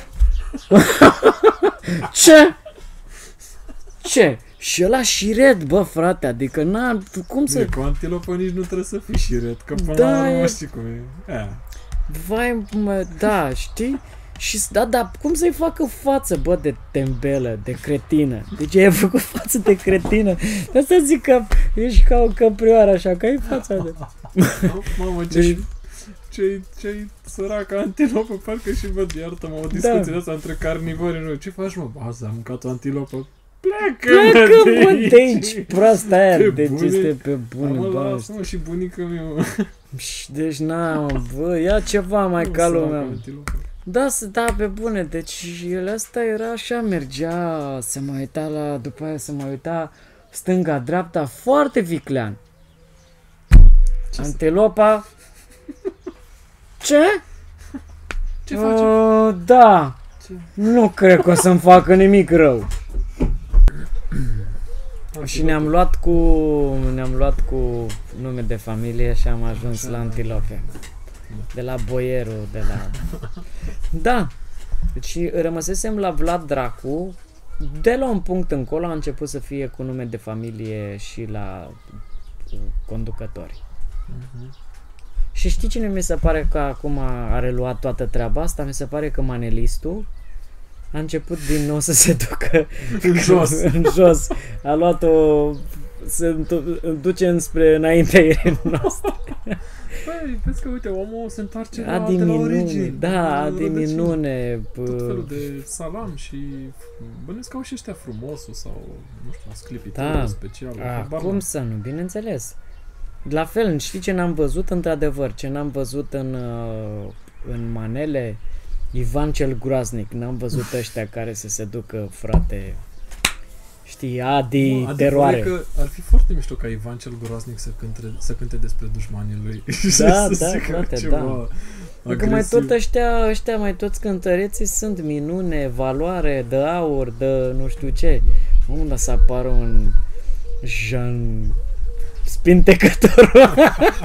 Ce? Ce? Și ăla șiret, bă, frate, adică n-a, cum să... Cu antilopă nici nu trebuie să fii șiret, că până Da, la urmă e- știi cum e. Vai, mă, da, știi? Și da, cum să-i facă față, bă, de tembelă, de cretină? Deci ai făcut față de cretină. De asta zic că ești ca o căprioară, așa, că ai fața de... Mamă, Deci- ce-i săracă antilopă, parcă și văd, iartă-mă, o discuție de asta între carnivori, nu, ce faci, mă? Azi am mâncat o antilopă. Pleacă, bă, de aici, proasta aia, Pe deci bune. este pe bune, Mă, bă. lasă-mă și bunica mea, mă. Deci, na, bă, ia ceva mai ca Săracă lumea. antilopă. Da, pe bune, deci el asta era așa, mergea, se mai uita la, după aia se mai uita stânga-dreapta, foarte viclean. Antilopa... Ce? Ce faci? Da, Ce? nu cred că o să-mi facă nimic rău. Și ne-am luat cu nume de familie și am ajuns la antilope. De la boierul, de la... Da. Deci rămăsesem la Vlad Dracu. De la un punct încolo a început să fie cu nume de familie și la conducători. Și știi cine mi se pare că acum a reluat toată treaba asta? Mi se pare că manelistul a început din nou să se ducă În jos. în jos. A luat-o, se duce înspre înaintea noastră. Păi, vezi că, uite, omul se întoarce A de la origini. diminune, da, a diminune. Tot felul de salam și bănesc că au și ăștia frumosul sau, nu știu, sclipitorul Da. special. Cum să nu, bineînțeles. La fel, știi ce n-am văzut într-adevăr, ce n-am văzut în manele? Ivan cel Groaznic, n-am văzut ăștia care să se ducă, frate, știi, Adi, teroare. Că ar fi foarte mișto ca Ivan cel Groaznic să cânte despre dușmanii lui. Da, Să da, zică frate, ceva da. Că mai agresiv. tot ăștia mai toți cântăreții sunt minune, valoare, de aur, de nu știu ce. Unde să apară un Jean Spintecătorul.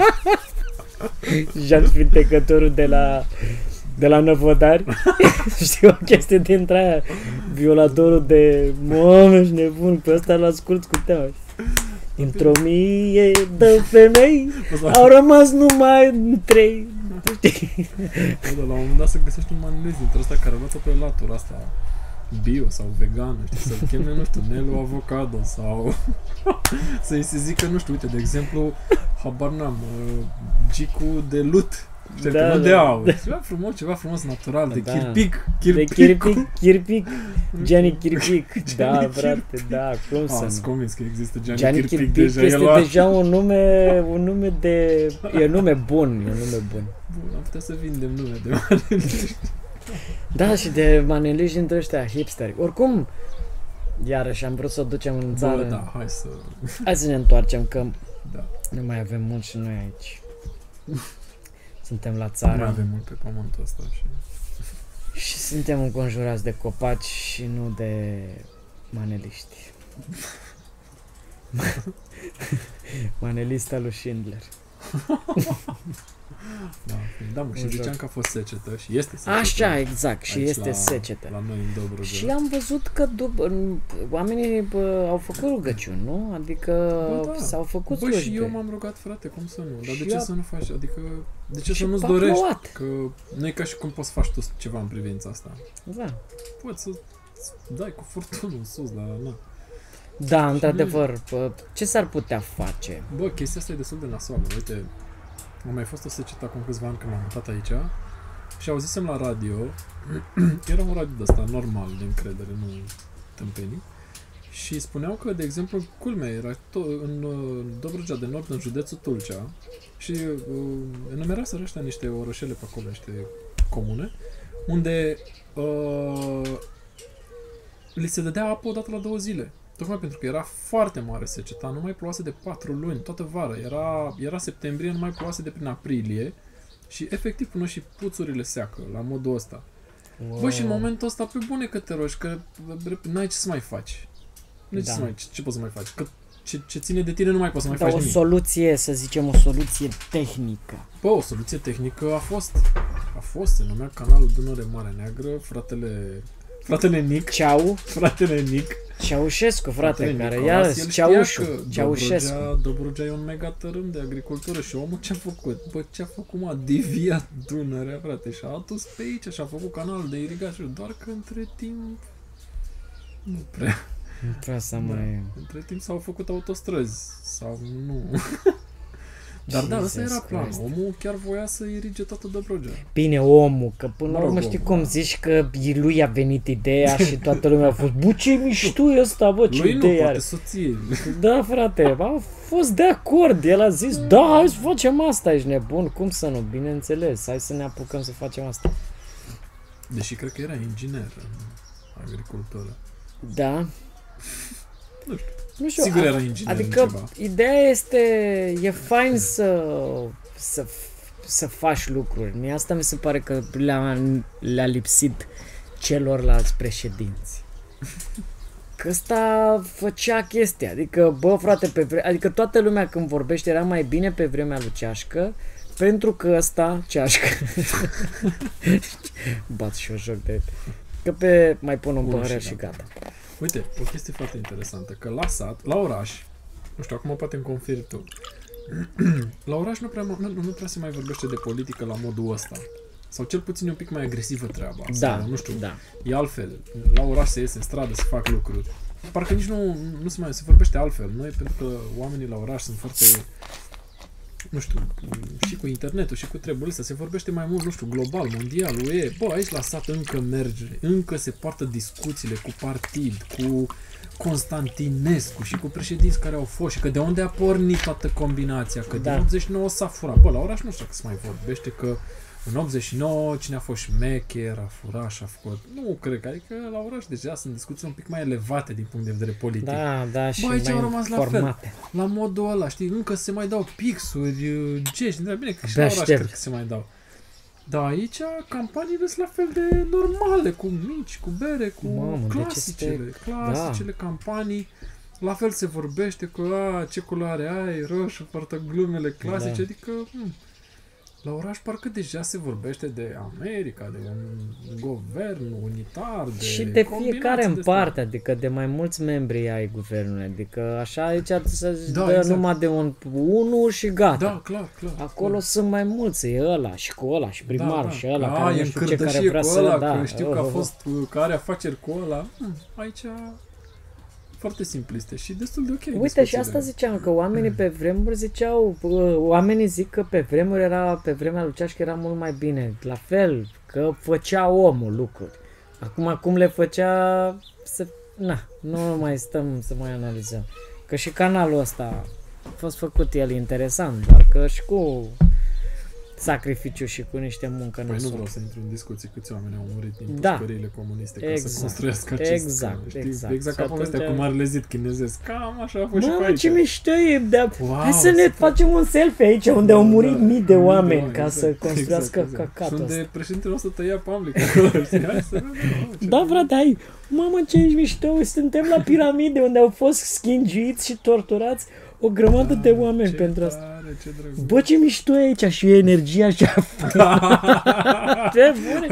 Jean Spintecătorul de la Năvodari. Știi, o chestie dintre aia. Violatorul de... Mamă, ești nebun, pe ăsta l-ascult cu teama. Dintr-o mie de femei au rămas numai 3. Știi? Bă, dar la un moment dat să găsești un manelez dintre ăsta care învață pe latura asta bio sau vegană, știi, să-l cheme, nu știu, Nelu Avocado sau să-i se zică, nu știu, uite, de exemplu, habar n-am, Gicu de lut, știi, Da, că nu da. de aur. Ceva frumos, natural, de Da. chirpic. De Chirpic, Gianni Chirpic. Da, frate, da, cum să Sunt nu. convins că există Gianni Gianni Chirpic Chirpic deja. este el a- deja un nume de... E un nume bun, Bun, am putea să vindem nume de manelezi. Da, și de maneliști dintre ăștia hipsteri. Oricum, iarăși am vrut să o ducem în țară. Bă, da, hai să... Hai să ne întoarcem, că Da. nu mai avem mult și noi aici. Suntem la Nu țară mai avem mult pe pământul ăsta și... și suntem înconjurați de copaci și nu de maneliști. Manelista lui Schindler. Da, mă, și Un ziceam joc. că a fost secetă și este secetă. Așa, exact, și aici este la, secetă. La noi în Dobrogea. Și am văzut că oamenii au făcut rugăciuni, nu? Adică Bă, da. s-au făcut Bă, și slujbe. eu m-am rugat, frate, cum să nu? Dar Și de ce a- să nu faci? Adică, de ce și să nu-ți a dorești? plouat. Că nu e ca și cum poți să faci tu ceva în privința asta. Da. Poți să dai cu furtunul în sus, dar na. Da, într-adevăr, ce s-ar putea face? Bă, chestia asta e destul de nasoală. Uite, am mai fost o secetă acum câțiva ani când m-am mutat aici și auzisem la radio, era un radio de ăsta normal, de încredere, nu tâmpenii, și spuneau că, de exemplu, culmea era în Dobrogea de Nord, în județul Tulcea, și enumeraseră ăștia niște orășele pe acolo, niște comune, unde li se dădea apă odată la 2 zile. Tocmai pentru că era foarte mare seceta, nu mai plouase de 4 luni, toată vara. Era septembrie, nu mai plouase de prin aprilie și efectiv până și puțurile seacă, la modul ăsta. Wow. Bă, și în momentul ăsta, pe bune că te rogi, că n-ai ce să mai faci. Ce poți să mai faci? Că ce ține de tine nu mai poți să mai faci nimic. O soluție, să zicem, o soluție tehnică. Bă, o soluție tehnică a fost, se numea Canalul Dunăre-Marea Neagră, fratele Nic. Fratele Nic. Ceaușescu, frate, care iarăși Ceaușescu. Dobrogea e un mega tărâm de agricultură și omul ce-a făcut? Bă, ce-a făcut, a deviat Dunărea, frate, și a adus pe aici și a făcut canalul de irigație, doar că între timp nu prea între timp s-au făcut autostrăzi sau nu. Dar da, ăsta era planul. Omul chiar voia să irige toată Dobrogea. Bine, omul, că până la urmă știi cum zici că lui a venit ideea și toată lumea a fost, bă, ce mișto e ăsta, bă, ce idee are. Poate soție. Da, frate, a fost de acord, el a zis, da, hai să facem asta, ești nebun, cum să nu, bineînțeles, hai să ne apucăm să facem asta. Deși cred că era inginer în agricultură. Da. Nu știu, sigur era inginer. Adică ideea este, e fain să faci lucruri. Mie asta mi se pare că le-a lipsit celorlalți președinți. Că ăsta făcea chestia. Adică, bă, frate, adică toată lumea când vorbește era mai bine pe vremea lui Ceașcă, pentru că ăsta, Ceașcă, bat și o joc de... Că mai pun un păhărel și gata. Uite, o chestie foarte interesantă, că la sat, la oraș, nu știu, acum poate îmi confirmi tu, la oraș nu prea se mai vorbește de politică la modul ăsta. Sau cel puțin e un pic mai agresivă treaba. Da, sau, nu știu, da. E altfel. La oraș se iese în stradă, se fac lucruri. Parcă nici nu se vorbește altfel. Noi, pentru că oamenii la oraș sunt foarte... Nu știu, și cu internetul și cu treburile astea, se vorbește mai mult, nu știu, global, mondial, UE. Bă, aici la sat încă merge, încă se poartă discuțiile cu partid, cu Constantinescu și cu președinți care au fost și că de unde a pornit toată combinația, că din 89 s-a furat. Bă, la oraș nu știu că se mai vorbește că în 89 cine a fost șmecher, a furat și a făcut. Nu cred că, adică la oraș deja sunt discuții un pic mai elevate din punct de vedere politic. Da, și bă, aici mai au rămas formate. la fel. La modul ăla, știi, încă se mai dau pixuri, gești, bine că și la oraș cred că se mai dau. Dar aici campaniile sunt la fel de normale, cu mici, cu bere, cu clasicele campanii. La fel se vorbește cu ce culoare ai, roșu, poartă glumele clasice, adică... La oraș parcă deja se vorbește de America, de un guvern unitar, de și de fiecare în parte, adică de mai mulți membri ai guvernului, adică așa aici se dă exact. Numai de unul și gata. Da, clar. Acolo sunt mai mulți, e ăla și cu ăla și primarul și ăla care nu știu ce care vrea să ăla, că știu că a fost că are afaceri cu ăla. Aici foarte simpliste și destul de ok. Uite, și asta ziceam, că oamenii pe vremuri ziceau, oamenii zic că pe vremea lui Ceașcă era mult mai bine. La fel, că făcea omul lucruri. Acum cum le făcea, nu mai stăm să mai analizăm. Că și canalul ăsta a fost făcut el interesant, doar că și cu sacrificiu și cu niște muncă nu vreau să intru în discuții câți oameni au murit din pușcăriile comuniste ca să construiască acest exact ca povestea cu Marele Zid chinezesc. Cam așa a fost și pe aici. Ce mișto e, hai să ne facem un selfie aici unde au murit mii de oameni ca să construiască cacatul ăsta. Și unde președintele nostru tăia Pamlic. Da, frate, hai, mamă ce ești mișto, suntem la piramide unde au fost schingiuiți și torturați o grămadă de oameni pentru asta. Bă, ce mișto e aici și energia așa. Ce bune.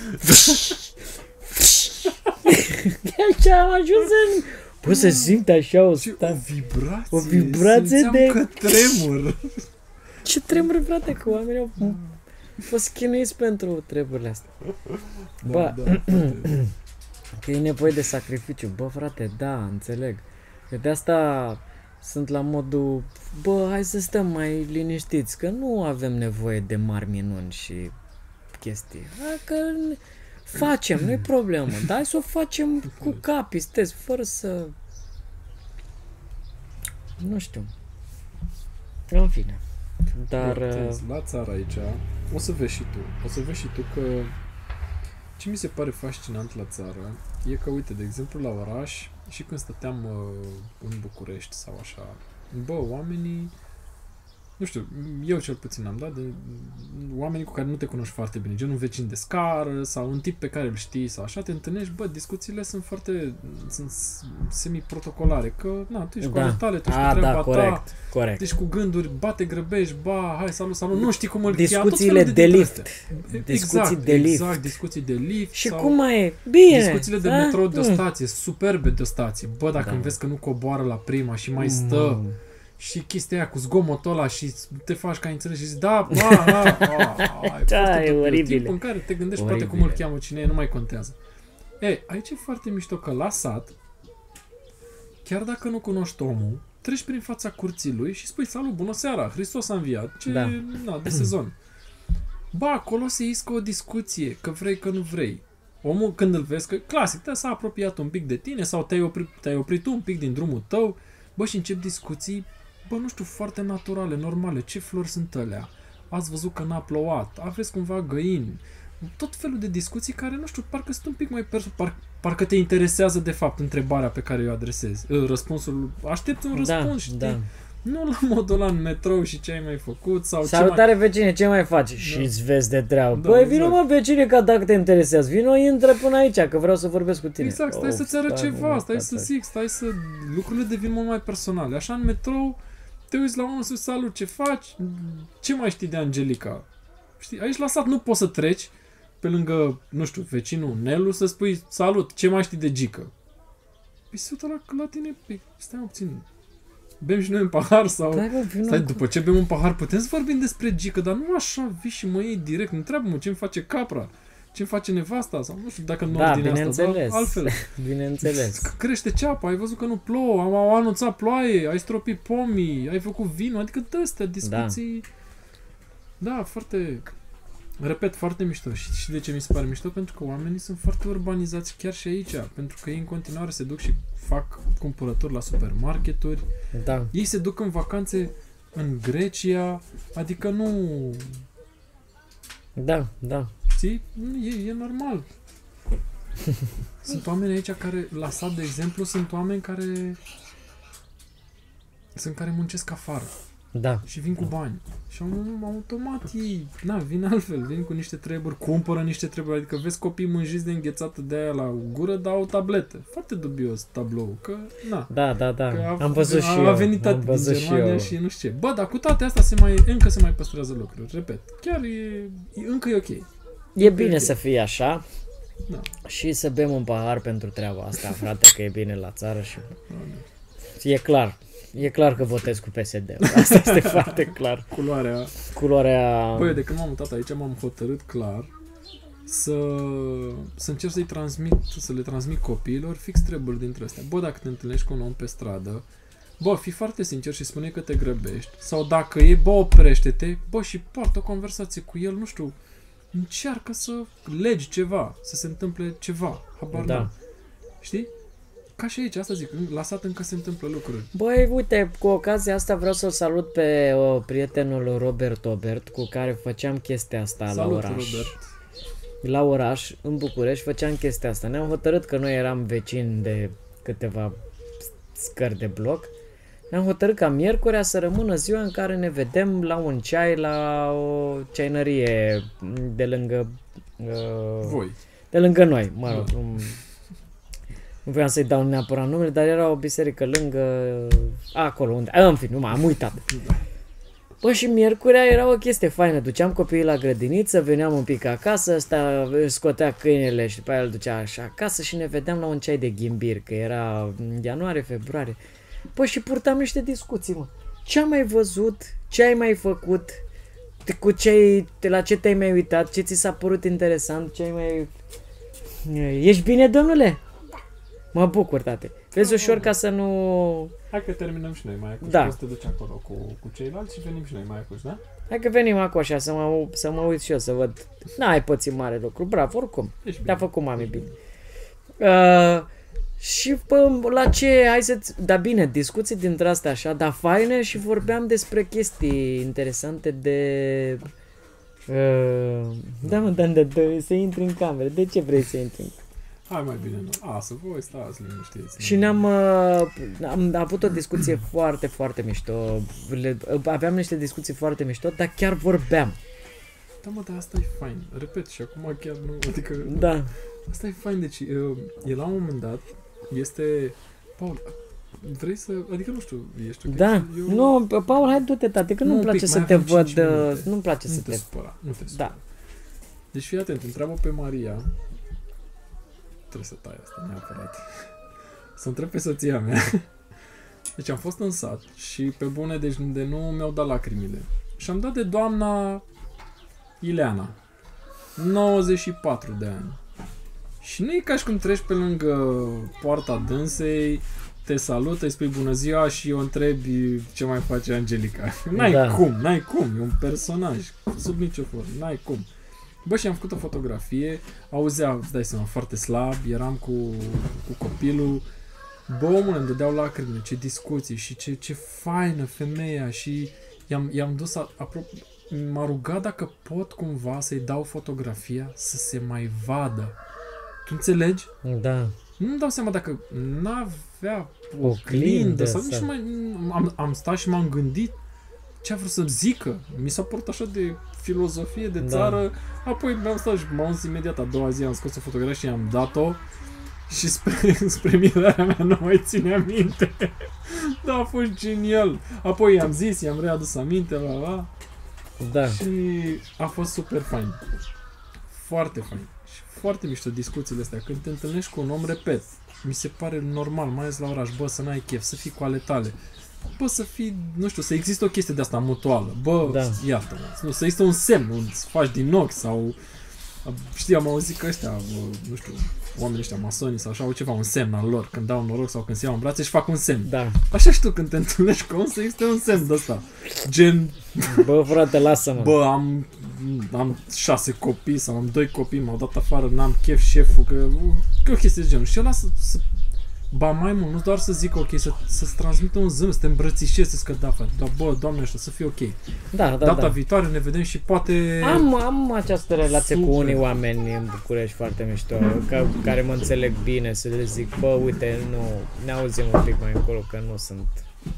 Aici am ajuns în... Bă, se simte așa o vibrație de... că tremur. Ce tremur, frate, că oamenii au fost chinuiți pentru treburile astea. Bă, că e nevoie de sacrificiu. Bă, frate, da, înțeleg. Că de asta sunt la modul, bă, hai să stăm mai liniștiți, că nu avem nevoie de mari minuni și chestii. Hai că facem, nu-i problemă, dar hai să o facem cu capii, stezi, fără să... Nu știu. În fine. Dar... La țară aici, o să vezi și tu că ce mi se pare fascinant la țară e că, uite, de exemplu, la oraș și când stăteam în București sau așa, bă, oamenii, nu știu, eu cel puțin am dat de oamenii cu care nu te cunoști foarte bine, gen un vecin de scară sau un tip pe care îl știi sau așa, te întâlnești, bă, discuțiile sunt semi-protocolare, că, na, tu ești cu ale tale, tu ești cu treaba ta, corect. deci cu gânduri, bate, grăbești, ba, hai, salut, nu știi cum îl discuțiile de lift. Exact, discuții de lift. Și sau cum mai e? Bine! Discuțiile de metrou de o stație, superbe de o stație. Bă, dacă îmi vezi că nu coboară la prima și mai stă și chestia aia cu zgomotul ăla și te faci ca înțelegi și zici, da, e oribil. Timp în care te gândești poate cum îl cheamă cine e, nu mai contează. Aici e foarte mișto că la sat, chiar dacă nu cunoști omul, treci prin fața curții lui și spui, salut, bună seara, Hristos a înviat, de sezon. Ba, acolo se iscă o discuție, că vrei, că nu vrei. Omul, când îl vezi, că clasic, s-a apropiat un pic de tine sau te-ai oprit tu un pic din drumul tău, bă, și încep discuții, bă, nu știu, foarte naturale, normale. Ce flori sunt alea? Ați văzut că n-a plouat? Aveți cumva găini? Tot felul de discuții care, nu știu, parcă sunt un pic mai parcă te interesează de fapt întrebarea pe care o adresezi. Răspunsul, aștepți un răspuns, știi? Da. Nu la modul ăla în metrou și ce ai mai făcut sau salutare vecine, ce mai faci? Da. Și îți vezi de treabă. Da, băi, vino mă vecine, că dacă te interesează, vino, intră până aici, că vreau să vorbesc cu tine. Exact, stai să-ți arăt ceva, stai să zic, lucrurile devin mult mai personale. Așa în metrou te uiți la unul să salut, ce faci? Ce mai știi de Angelica? Știi, aici la sat nu poți să treci pe lângă, nu știu, vecinul Nelu să spui salut, ce mai știi de Gică? Păi se uită la tine, stai puțin. Bem și noi un pahar sau... Stai, după ce bem un pahar putem să vorbim despre Gică, dar nu așa vii și mă iei direct. Nu întreabă-mă ce-mi face capra, ce-mi face nevasta sau nu știu dacă nu din asta, dar altfel. Bineînțeles. Crește ceapa, ai văzut că nu plouă, au anunțat ploaie, ai stropit pomii, ai făcut vinul, adică de-astea discuții... Da, foarte... Repet, foarte mișto. Și de ce mi se pare mișto? Pentru că oamenii sunt foarte urbanizați chiar și aici. Pentru că ei în continuare se duc și fac cumpărături la supermarketuri. Da. Ei se duc în vacanțe în Grecia. Adică nu... Da. Știi? E normal. Sunt oameni aici care, la sat, de exemplu, sunt oameni care muncesc afară. Da. Și vin cu bani. Și automat ei, vin altfel, vin cu niște treburi, cumpără niște treburi, adică vezi copii mânjiți de înghețată de aia la gură, dar au tablete. Foarte dubios tablou, că Da. Că am văzut și eu. A venit din Germania și nu știu ce. Bă, dar cu toate astea încă se mai păstrează lucruri. Repet, chiar încă e ok. E bine să fie așa. Da. Și să bem un pahar pentru treaba asta, frate, că e bine la țară și... E clar. E clar că votez cu PSD-ul. Asta este foarte clar. Culoarea... Băi, de când m-am mutat aici, m-am hotărât clar să încerc să le transmit copiilor fix treburi dintre astea. Bă, dacă te întâlnești cu un om pe stradă, bă, fii foarte sincer și spune că te grăbești. Sau dacă e, bă, oprește-te, bă, și poartă o conversație cu el, nu știu, încearcă să legi ceva, să se întâmple ceva. Habar n-am. Știi? Ca și aici, asta zic, la sat încă se întâmplă lucruri. Băi, uite, cu ocazia asta vreau să-l salut pe prietenul Robert Obert, cu care făceam chestia asta. Salut, la oraș. Robert. La oraș, în București, făceam chestia asta. Ne-am hotărât că noi eram vecini de câteva scări de bloc. Ne-am hotărât ca miercurea să rămână ziua în care ne vedem la un ceai la o ceainărie de lângă... Voi. De lângă noi, mă rog. Nu voiam să-i dau neapărat numele, dar era o biserică lângă acolo unde... În fine, am uitat. Bă, și miercurea era o chestie faină. Duceam copiii la grădiniță, veneam un pic acasă, ăsta scotea câinele și după aia îl ducea așa acasă și ne vedeam la un ceai de ghimbir, că era ianuarie, februarie. Bă, și purtam niște discuții, mă. Ce am mai văzut? Ce ai mai făcut? La ce te-ai mai uitat? Ce ți s-a părut interesant? Ce ai mai... Ești bine, domnule? Mă bucur, tate. Vezi ușor ca să nu... Hai că terminăm și noi mai acuși. Da. O să te duci acolo cu ceilalți și venim și noi mai acuși, da? Hai că venim acum așa să mă uit și eu să văd. N-ai pățit mare lucru, bravo, oricum. Te-a făcut mami bine. Și la ce, hai să... Da bine, discuții dintre astea așa, dar faine și vorbeam despre chestii interesante de... Da, mă, să intri în cameră. De ce vrei să intri în cameră? Hai mai bine, nu. Să voi stați liniștiți. Și am avut o discuție foarte, foarte mișto. Aveam niște discuții foarte mișto, dar chiar vorbeam. Da, mă, dar asta e fain. Repet, și acum chiar nu... Adică... Da. Asta e fain, deci e la un moment dat, este... Paul, vrei să... Adică nu știu, ești ok? Da. Nu, Paul, hai du-te, tate, că nu-mi place să te văd... Nu-mi place să te... Nu te supăra. Da. Deci fii atent, întreabă pe Maria... Trebuie să tai asta, neapărat. Să întreb pe soția mea. Deci am fost în sat și pe bune, deci de nu mi-au dat lacrimile. Și am dat de doamna Ileana. 94 de ani. Și nu e ca și cum treci pe lângă poarta dânsei, te salută, îi spui bună ziua și o întrebi ce mai face Angelica. N-ai cum, e un personaj, sub nicio formă, n-ai cum. Bă, și am făcut o fotografie, auzea, îți dai seama, foarte slab, eram cu copilul. Bă, omule, îmi dădeau lacrimile, ce discuții și ce faină femeia și i-am dus, m-a rugat dacă pot cumva să-i dau fotografia să se mai vadă. Tu înțelegi? Da. Nu-mi dau seama dacă n-avea oglindă sau nici mai... Am stat și m-am gândit ce a vrut să-mi zică. Mi s-a părut așa de filozofie de țară. Apoi mi-am stat și m-am zis imediat, a doua zi am scos o fotografie și i-am dat-o și spre mirarea mea nu mai ține aminte. Da, a fost genial. Apoi i-am zis, i-am readus aminte, Da. Și a fost super fain. Foarte fain. Și foarte mișto discuțiile astea. Când te întâlnești cu un om, repet, mi se pare normal, mai ales la oraș, bă, să n-ai chef, să fii cu ale tale. Bă, să fii, nu știu, să există o chestie de asta mutuală. Bă, iată-mă, să există un semn, îți faci din ochi sau... Știi, am auzit că ăștia, nu știu, oamenii ăștia masoni sau așa au ceva, un semn al lor, când dau noroc sau când se iau în brațe și fac un semn. Da. Așa și tu când te întâlnești cu om să existe un semn de ăsta. Gen... Bă, frate, lasă-mă. Bă, am 6 copii sau am 2 copii, m-au dat afară, n-am chef șeful, că o chestie de genul. Și ăla ba mai mult, nu doar să zic ok, să-ți transmită un zâmbet, să te îmbrățișezi, să zică da, frate, dar bă, Doamne ăștia, să fie ok. Data viitoare ne vedem și poate... Am această relație cu unii oameni în București foarte mișto, care mă înțeleg bine, să le zic, bă, uite, nu, ne auzim un pic mai încolo, că nu sunt.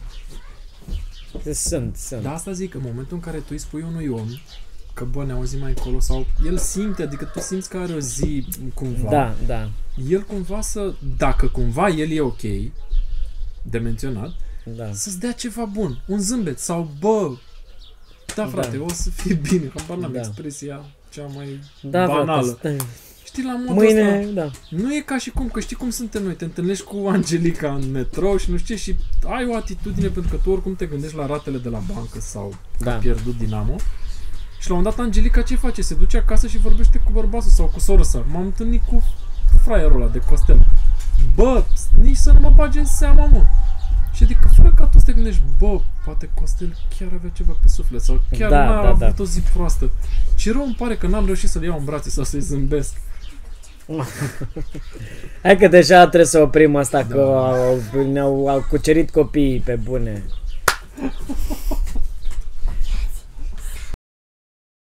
Sunt. Da, asta zic, în momentul în care tu îi spui unui om că bă, ne auzim mai încolo sau el simte, adică tu simți că are o zi cumva. Da. El cumva dacă cumva el e ok de menționat, să-ți dea ceva bun, un zâmbet sau bă, da frate, o să fie bine, habar n-am expresia cea mai banală. Frate, știi, la modul mâine, ăsta, nu e ca și cum, că știi cum suntem noi, te întâlnești cu Angelica în metrou și nu știu ce și ai o atitudine pentru că tu oricum te gândești la ratele de la bancă sau că a pierdut Dinamo. Și la un dat Angelica ce face? Se duce acasă și vorbește cu bărbatul sau cu soră sa. M-am întâlnit cu fraierul ăla de Costel. Bă, nici să nu mă bage în seama, mă. Și adică fără ca tu să te gândești, bă, poate Costel chiar avea ceva pe suflet sau chiar n-a avut o zi proastă. Ce rău îmi pare că n-am reușit să-l iau în brațe sau să-i zâmbesc. Hai că deja trebuie să oprim asta, că ne-au cucerit copiii pe bune.